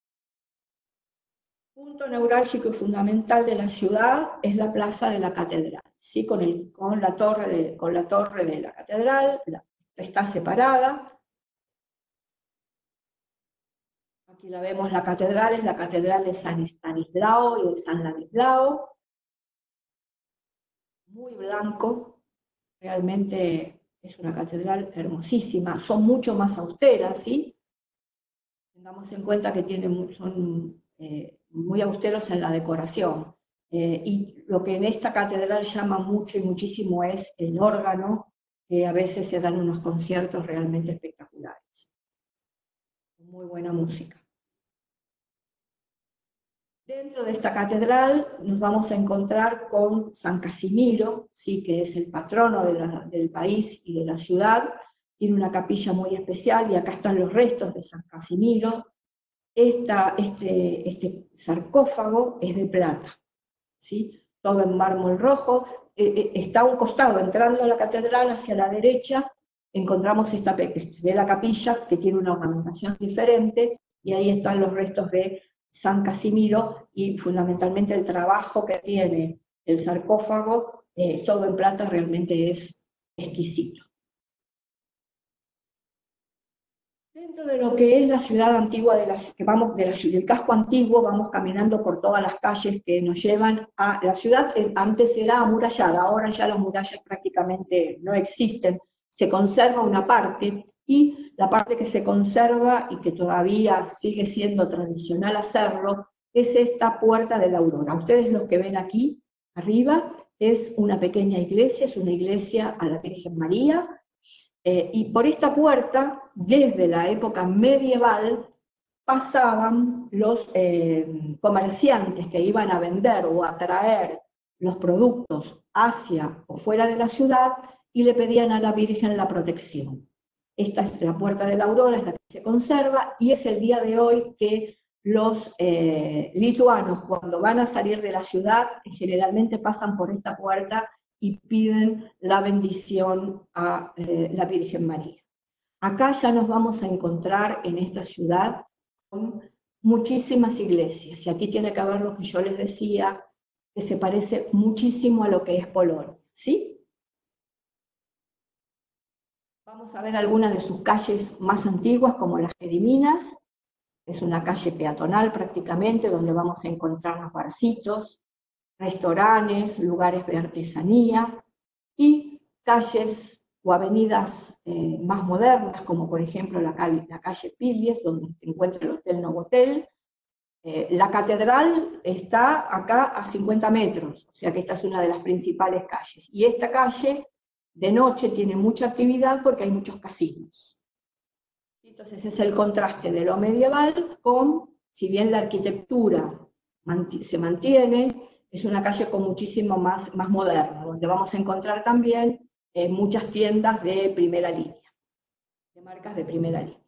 Speaker 1: Punto neurálgico y fundamental de la ciudad es la plaza de la catedral, ¿sí? con la torre de la catedral, está separada. Aquí la vemos, la catedral es la catedral de San Estanislao y de San Ladislao. Muy blanco, realmente es una catedral hermosísima, son mucho más austeras, ¿sí? Tengamos en cuenta que son muy austeros en la decoración. Y lo que en esta catedral llama mucho y muchísimo es el órgano, que a veces se dan unos conciertos realmente espectaculares. Muy buena música. Dentro de esta catedral nos vamos a encontrar con San Casimiro, ¿sí? Que es el patrono del país y de la ciudad. Tiene una capilla muy especial y acá están los restos de San Casimiro. Este sarcófago es de plata, ¿sí? Todo en mármol rojo. Está a un costado, entrando a la catedral hacia la derecha, encontramos de la capilla que tiene una ornamentación diferente, y ahí están los restos de San Casimiro y fundamentalmente el trabajo que tiene el sarcófago, todo en plata, realmente es exquisito. Dentro de lo que es la ciudad antigua, del casco antiguo, vamos caminando por todas las calles que nos llevan a la ciudad. Antes era amurallada, ahora ya las murallas prácticamente no existen, se conserva una parte, y la parte que se conserva y que todavía sigue siendo tradicional hacerlo, es esta Puerta de la Aurora. Ustedes lo que ven aquí arriba es una pequeña iglesia, es una iglesia a la Virgen María, y por esta puerta, desde la época medieval, pasaban los comerciantes que iban a vender o a traer los productos hacia o fuera de la ciudad y le pedían a la Virgen la protección. Esta es la Puerta de la Aurora, es la que se conserva, y es el día de hoy que los lituanos, cuando van a salir de la ciudad, generalmente pasan por esta puerta y piden la bendición a la Virgen María. Acá ya nos vamos a encontrar en esta ciudad con muchísimas iglesias, y aquí tiene que ver lo que yo les decía, que se parece muchísimo a lo que es Polonia, ¿sí? Vamos a ver algunas de sus calles más antiguas, como las Gediminas. Es una calle peatonal prácticamente, donde vamos a encontrar los barcitos, restaurantes, lugares de artesanía, y calles o avenidas más modernas, como por ejemplo la calle Pilies, donde se encuentra el Hotel Novotel, La catedral está acá a 50 metros, o sea que esta es una de las principales calles. Y esta calle de noche tiene mucha actividad porque hay muchos casinos. Entonces es el contraste de lo medieval con, si bien la arquitectura se mantiene, es una calle con muchísimo más moderna, donde vamos a encontrar también muchas tiendas de primera línea, de marcas de primera línea.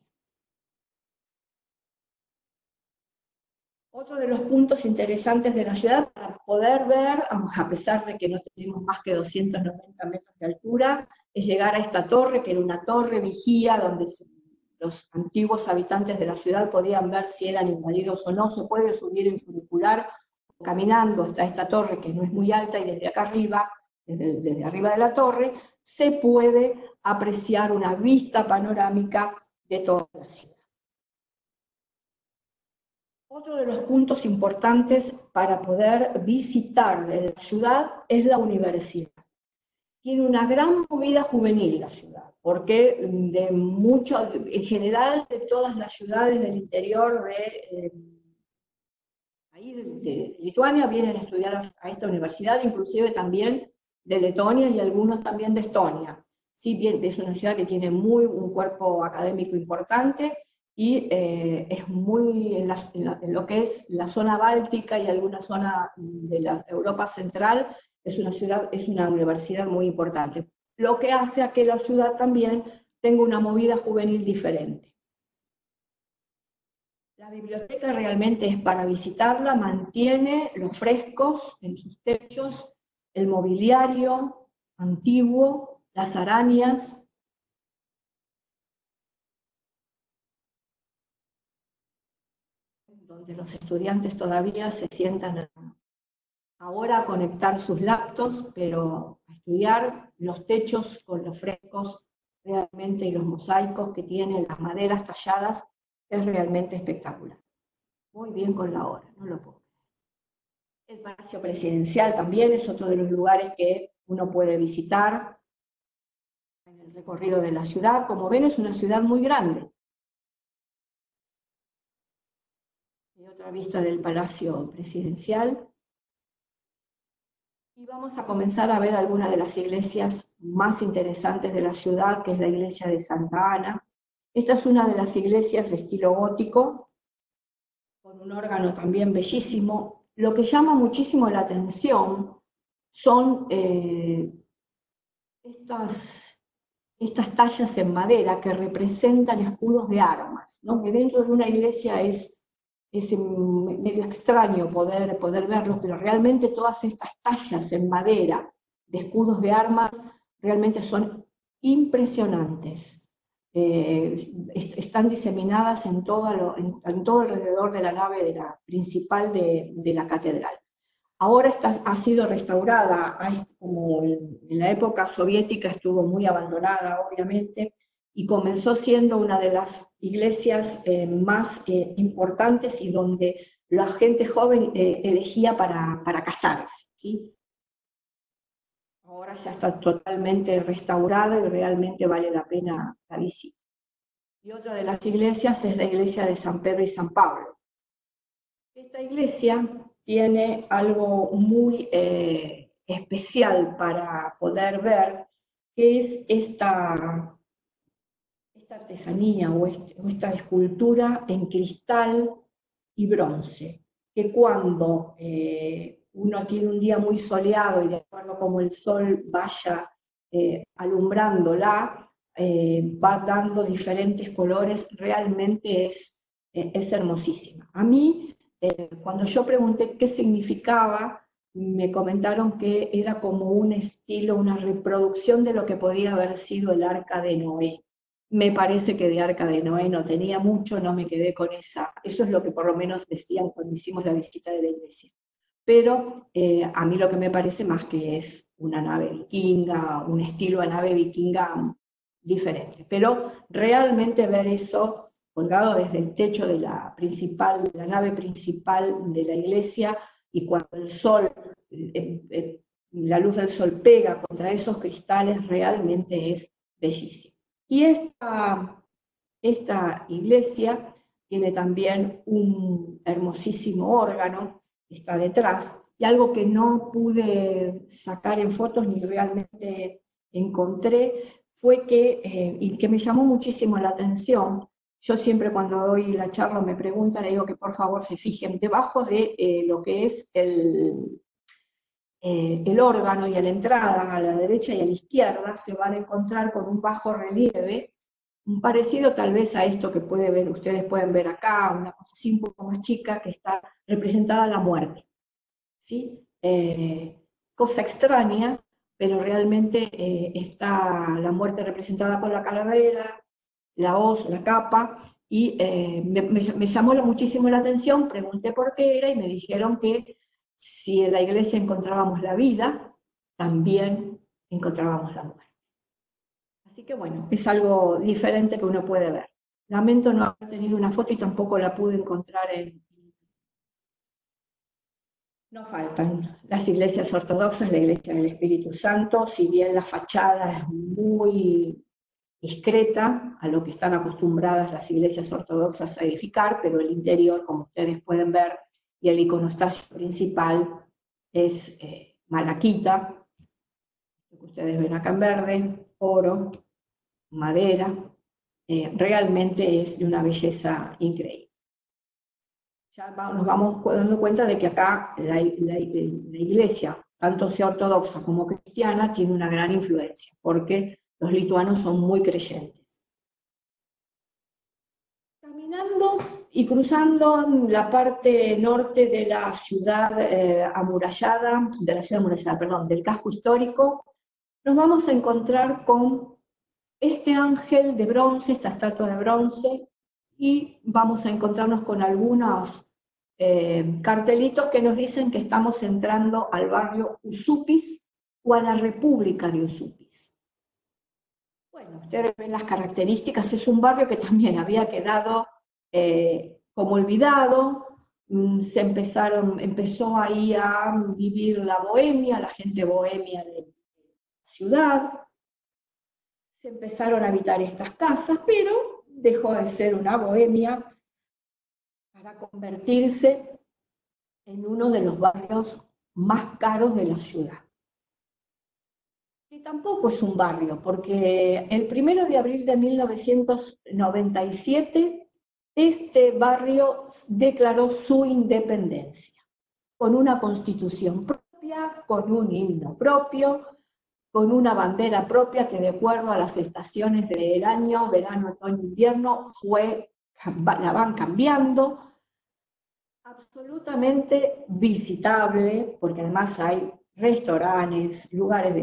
Speaker 1: Otro de los puntos interesantes de la ciudad para poder ver, a pesar de que no tenemos más que 290 metros de altura, es llegar a esta torre, que era una torre vigía, donde los antiguos habitantes de la ciudad podían ver si eran invadidos o no. Se puede subir en funicular caminando hasta esta torre, que no es muy alta, y desde acá arriba, desde arriba de la torre, se puede apreciar una vista panorámica de toda la ciudad. Otro de los puntos importantes para poder visitar la ciudad es la universidad. Tiene una gran movida juvenil la ciudad, porque en general de todas las ciudades del interior de Lituania vienen a estudiar a esta universidad, inclusive también de Letonia y algunos también de Estonia. Sí, bien, es una ciudad que tiene un cuerpo académico importante, y es muy en lo que es la zona báltica y alguna zona de la Europa central, es una universidad muy importante, lo que hace a que la ciudad también tenga una movida juvenil diferente. La biblioteca realmente es para visitarla, mantiene los frescos en sus techos, el mobiliario antiguo, las arañas. Donde los estudiantes todavía se sientan ahora a conectar sus laptops, pero a estudiar los techos con los frescos realmente y los mosaicos que tienen, las maderas talladas, es realmente espectacular. Muy bien con la hora, no lo puedo creer. El Palacio Presidencial también es otro de los lugares que uno puede visitar en el recorrido de la ciudad. Como ven, es una ciudad muy grande. Y otra vista del Palacio Presidencial. Y vamos a comenzar a ver algunas de las iglesias más interesantes de la ciudad, que es la iglesia de Santa Ana. Esta es una de las iglesias de estilo gótico, con un órgano también bellísimo. Lo que llama muchísimo la atención son estas tallas en madera que representan escudos de armas, ¿no? Que dentro de una iglesia es medio extraño poder verlos, pero realmente todas estas tallas en madera de escudos de armas realmente son impresionantes. Están diseminadas en todo alrededor de la nave principal de la catedral. Ahora ha sido restaurada, como en la época soviética estuvo muy abandonada, obviamente, y comenzó siendo una de las iglesias más importantes y donde la gente joven elegía para casarse, ¿sí? Ahora ya está totalmente restaurada y realmente vale la pena la visita. Y otra de las iglesias es la iglesia de San Pedro y San Pablo. Esta iglesia tiene algo muy especial para poder ver, que es esta artesanía o esta escultura en cristal y bronce, que cuando uno tiene un día muy soleado y de acuerdo como el sol vaya alumbrándola, va dando diferentes colores, realmente es hermosísima. A mí, cuando yo pregunté qué significaba, me comentaron que era como un estilo, una reproducción de lo que podía haber sido el Arca de Noé. Me parece que de Arca de Noé no tenía mucho, no me quedé con esa. Eso es lo que por lo menos decían cuando hicimos la visita de la iglesia. Pero a mí lo que me parece más que es una nave vikinga, un estilo de nave vikinga diferente. Pero realmente ver eso colgado desde el techo de la nave principal de la iglesia, y cuando el sol, la luz del sol pega contra esos cristales, realmente es bellísimo. Y esta iglesia tiene también un hermosísimo órgano que está detrás, y algo que no pude sacar en fotos ni realmente encontré fue que, y que me llamó muchísimo la atención. Yo siempre cuando doy la charla me preguntan, le digo que por favor se fijen debajo de lo que es el órgano, y a la entrada, a la derecha y a la izquierda, se van a encontrar con un bajo relieve, un parecido tal vez a esto que ustedes pueden ver acá, una cosa así un poco más chica, que está representada la muerte, ¿sí? Cosa extraña, pero realmente está la muerte representada con la calavera, la hoz, la capa, y me llamó muchísimo la atención, pregunté por qué era y me dijeron que si en la iglesia encontrábamos la vida, también encontrábamos la muerte. Así que bueno, es algo diferente que uno puede ver. Lamento no haber tenido una foto y tampoco la pude encontrar en... No faltan las iglesias ortodoxas, la iglesia del Espíritu Santo, si bien la fachada es muy discreta a lo que están acostumbradas las iglesias ortodoxas a edificar, pero el interior, como ustedes pueden ver, y el iconostasio principal es malaquita, lo que ustedes ven acá en verde, oro, madera, realmente es de una belleza increíble. Ya nos vamos dando cuenta de que acá la iglesia, tanto sea ortodoxa como cristiana, tiene una gran influencia, porque los lituanos son muy creyentes. Caminando y cruzando la parte norte de la ciudad amurallada, del casco histórico, nos vamos a encontrar con este ángel de bronce, esta estatua de bronce, y vamos a encontrarnos con algunos cartelitos que nos dicen que estamos entrando al barrio Usupis o a la República de Usupis. Bueno, ustedes ven las características, es un barrio que también había quedado como olvidado, empezó ahí a vivir la bohemia, la gente bohemia de la ciudad, se empezaron a habitar estas casas, pero dejó de ser una bohemia para convertirse en uno de los barrios más caros de la ciudad. Que tampoco es un barrio, porque el 1 de abril de 1997 este barrio declaró su independencia, con una constitución propia, con un himno propio, con una bandera propia que de acuerdo a las estaciones del año, verano, otoño, invierno, la van cambiando. Absolutamente visitable, porque además hay restaurantes, lugares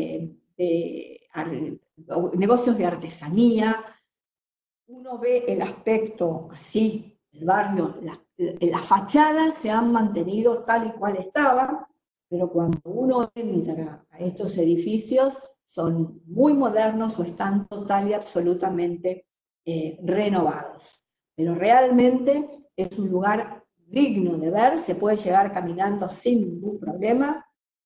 Speaker 1: negocios de artesanía. Uno ve el aspecto así, el barrio, las fachadas se han mantenido tal y cual estaban, pero cuando uno entra a estos edificios son muy modernos o están total y absolutamente renovados. Pero realmente es un lugar digno de ver, se puede llegar caminando sin ningún problema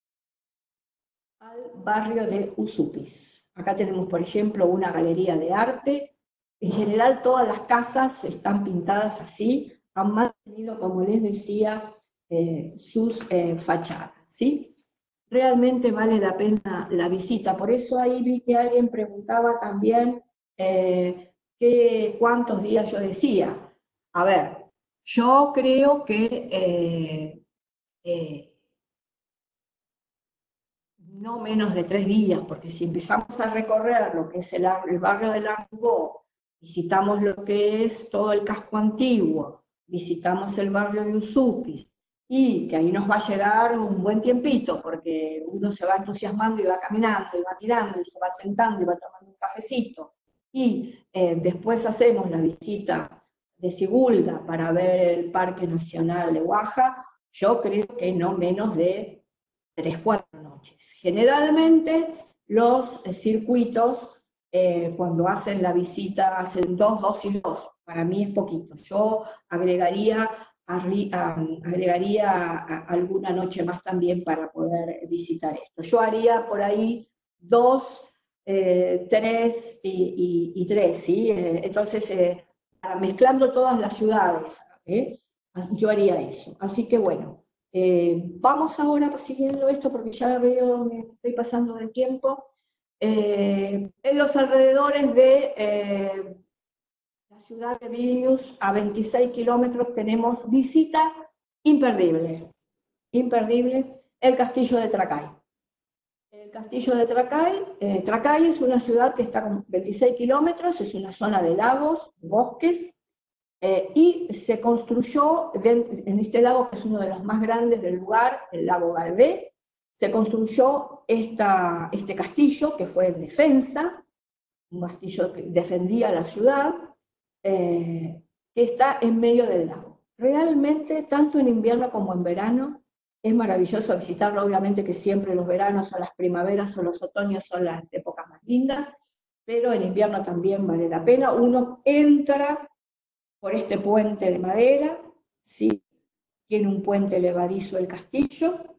Speaker 1: al barrio de Usupis. Acá tenemos, por ejemplo, una galería de arte. En general todas las casas están pintadas así, han mantenido, como les decía, sus fachadas, ¿sí? Realmente vale la pena la visita, por eso ahí vi que alguien preguntaba también cuántos días yo decía. A ver, yo creo que no menos de 3 días, porque si empezamos a recorrer lo que es el barrio del Argó, visitamos lo que es todo el casco antiguo, visitamos el barrio de Usupis, y que ahí nos va a llegar un buen tiempito, porque uno se va entusiasmando y va caminando, y va tirando, y se va sentando, y va tomando un cafecito, y después hacemos la visita de Sigulda para ver el Parque Nacional de Huaja. Yo creo que no menos de 3, 4 noches. Generalmente los circuitos, cuando hacen la visita, hacen 2, 2 y 2. Para mí es poquito. Yo agregaría alguna noche más también para poder visitar esto. Yo haría por ahí 2, 3 y 3, ¿sí? Entonces mezclando todas las ciudades, yo haría eso. Así que bueno, vamos ahora siguiendo esto porque ya veo, me estoy pasando del tiempo. En los alrededores de la ciudad de Vilnius, a 26 kilómetros, tenemos visita imperdible, imperdible, el castillo de Trakai. El castillo de Trakai, Trakai es una ciudad que está con 26 kilómetros, es una zona de lagos, bosques, y se construyó en este lago, que es uno de los más grandes del lugar, el lago Galvé, se construyó este castillo que fue en defensa, un castillo que defendía la ciudad, que está en medio del lago. Realmente, tanto en invierno como en verano, es maravilloso visitarlo. Obviamente que siempre los veranos o las primaveras o los otoños son las épocas más lindas, pero en invierno también vale la pena. Uno entra por este puente de madera, ¿sí? Tiene un puente levadizo el castillo.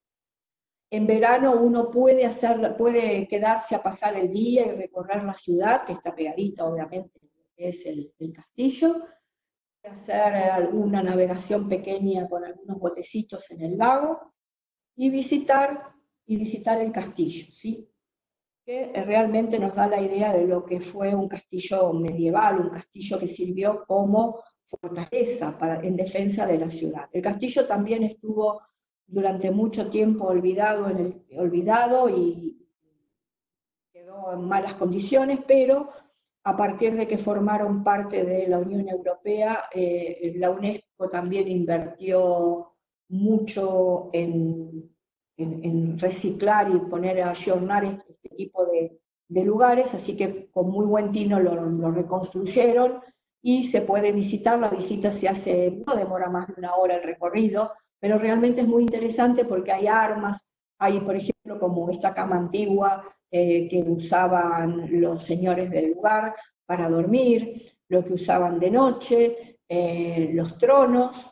Speaker 1: En verano uno puede quedarse a pasar el día y recorrer la ciudad, que está pegadita obviamente, es el castillo, hacer alguna navegación pequeña con algunos botecitos en el lago y visitar el castillo, ¿sí? Que realmente nos da la idea de lo que fue un castillo medieval, un castillo que sirvió como fortaleza en defensa de la ciudad. El castillo también estuvo durante mucho tiempo olvidado y quedó en malas condiciones, pero a partir de que formaron parte de la Unión Europea, la UNESCO también invirtió mucho en reciclar y poner a ayornar este tipo de lugares, así que con muy buen tino lo reconstruyeron y se puede visitar. La visita se hace, no demora más de una hora el recorrido, pero realmente es muy interesante porque hay armas, hay por ejemplo como esta cama antigua que usaban los señores del lugar para dormir, lo que usaban de noche, los tronos,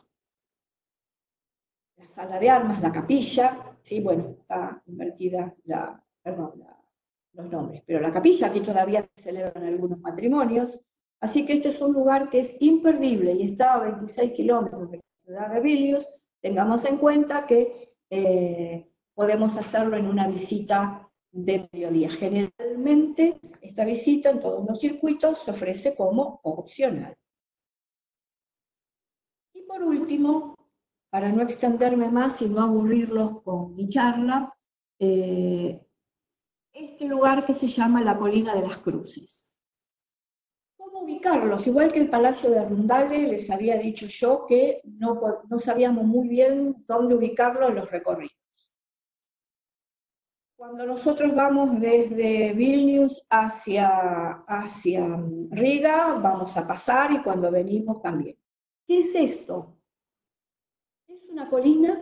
Speaker 1: la sala de armas, la capilla, ¿sí? Bueno, está invertida los nombres, pero la capilla aquí todavía se celebran algunos matrimonios, así que este es un lugar que es imperdible y está a 26 kilómetros de la ciudad de Vilnius. Tengamos en cuenta que podemos hacerlo en una visita de mediodía. Generalmente esta visita en todos los circuitos se ofrece como opcional. Y por último, para no extenderme más y no aburrirlos con mi charla, este lugar que se llama la Colina de las Cruces. ¿Cómo ubicarlos? Igual que el Palacio de Rundale, les había dicho yo que no sabíamos muy bien dónde ubicarlo en los recorridos. Cuando nosotros vamos desde Vilnius hacia Riga, vamos a pasar, y cuando venimos también. ¿Qué es esto? Es una colina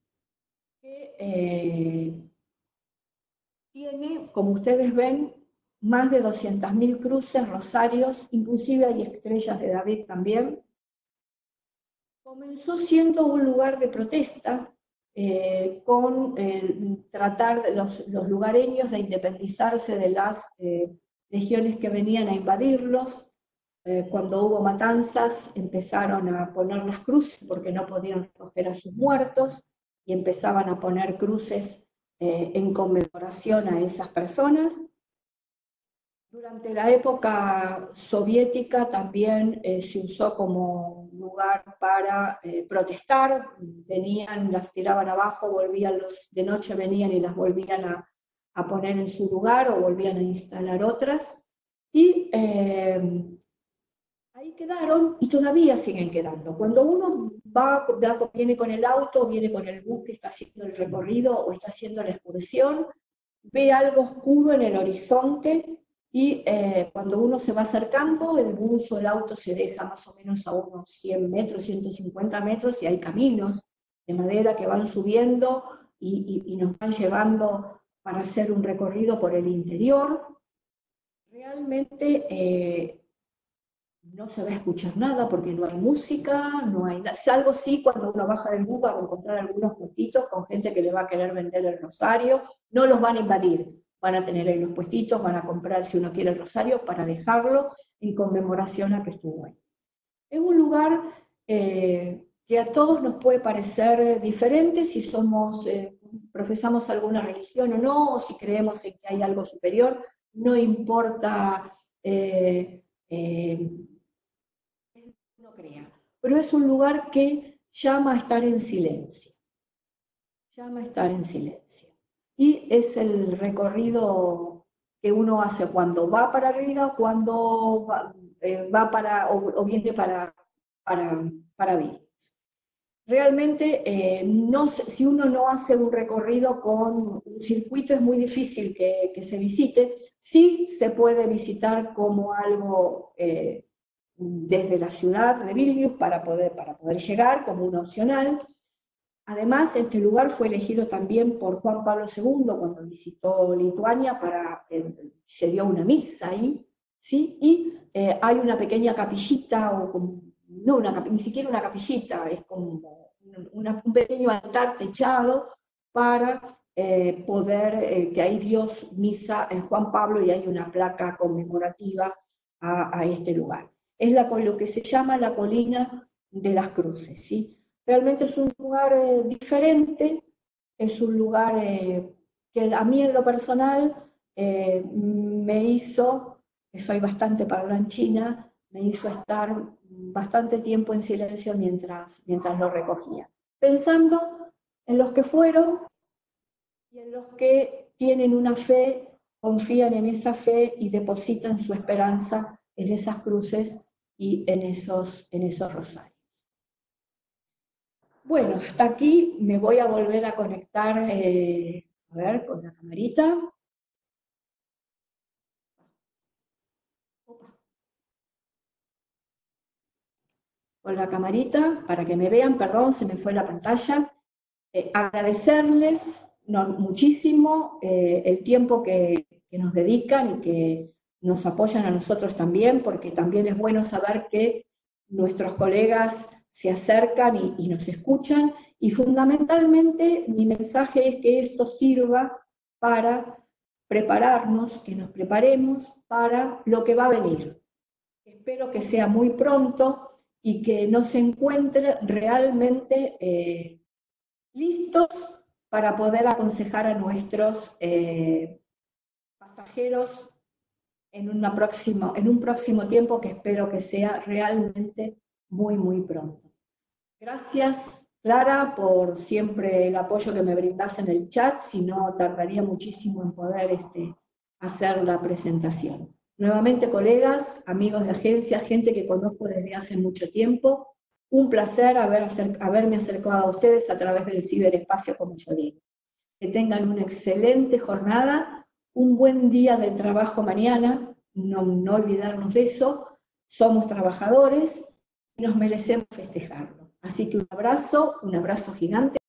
Speaker 1: que tiene, como ustedes ven, más de 200.000 cruces, rosarios, inclusive hay estrellas de David también. Comenzó siendo un lugar de protesta, con tratar los lugareños de independizarse de las legiones que venían a invadirlos. Cuando hubo matanzas empezaron a poner las cruces porque no podían recoger a sus muertos y empezaban a poner cruces en conmemoración a esas personas. Durante la época soviética también se usó como lugar para protestar. Venían, las tiraban abajo, de noche venían y las volvían a poner en su lugar o volvían a instalar otras. Y ahí quedaron y todavía siguen quedando. Cuando uno viene con el auto, viene con el bus que está haciendo el recorrido o está haciendo la excursión, ve algo oscuro en el horizonte y cuando uno se va acercando, el bus o el auto se deja más o menos a unos 100 metros, 150 metros, y hay caminos de madera que van subiendo y nos van llevando para hacer un recorrido por el interior. Realmente no se va a escuchar nada porque no hay música, no hay nada. Salvo sí cuando uno baja del bus va a encontrar algunos puestitos con gente que le va a querer vender el rosario. No los van a invadir, van a tener ahí los puestitos, van a comprar si uno quiere el rosario para dejarlo en conmemoración a que estuvo ahí. Es un lugar que a todos nos puede parecer diferente si profesamos alguna religión o no, o si creemos en que hay algo superior, no importa no crea. Pero es un lugar que llama a estar en silencio, llama a estar en silencio. Y es el recorrido que uno hace cuando va para arriba, cuando va para, o viene para Vilnius. Realmente, si uno no hace un recorrido con un circuito, es muy difícil que se visite. Sí se puede visitar como algo desde la ciudad de Vilnius para poder llegar como un opcional. Además, este lugar fue elegido también por Juan Pablo II cuando visitó Lituania, se dio una misa ahí, ¿sí? Y hay una pequeña capillita, ni siquiera una capillita, es como un pequeño altar techado para poder, que ahí dio misa en Juan Pablo y hay una placa conmemorativa a este lugar. Es lo que se llama la colina de las cruces, ¿sí? Realmente es un lugar diferente, es un lugar que a mí en lo personal me hizo, que soy bastante parlanchina, me hizo estar bastante tiempo en silencio mientras lo recogía, pensando en los que fueron y en los que tienen una fe, confían en esa fe y depositan su esperanza en esas cruces y en esos rosarios. Bueno, hasta aquí me voy a volver a conectar, a ver, con la camarita. Con la camarita, para que me vean, perdón, se me fue la pantalla. Agradecerles muchísimo el tiempo que nos dedican y que nos apoyan a nosotros también, porque también es bueno saber que nuestros colegas se acercan y nos escuchan, y fundamentalmente mi mensaje es que esto sirva para prepararnos, que nos preparemos para lo que va a venir. Espero que sea muy pronto y que nos encuentre realmente listos para poder aconsejar a nuestros pasajeros en un próximo tiempo que espero que sea realmente muy, muy pronto. Gracias, Clara, por siempre el apoyo que me brindas en el chat, si no tardaría muchísimo en poder hacer la presentación. Nuevamente, colegas, amigos de agencia, gente que conozco desde hace mucho tiempo, un placer haberme acercado a ustedes a través del ciberespacio, como yo digo. Que tengan una excelente jornada, un buen día de trabajo mañana, no olvidarnos de eso, somos trabajadores y nos merecemos festejarlo. Así que un abrazo gigante.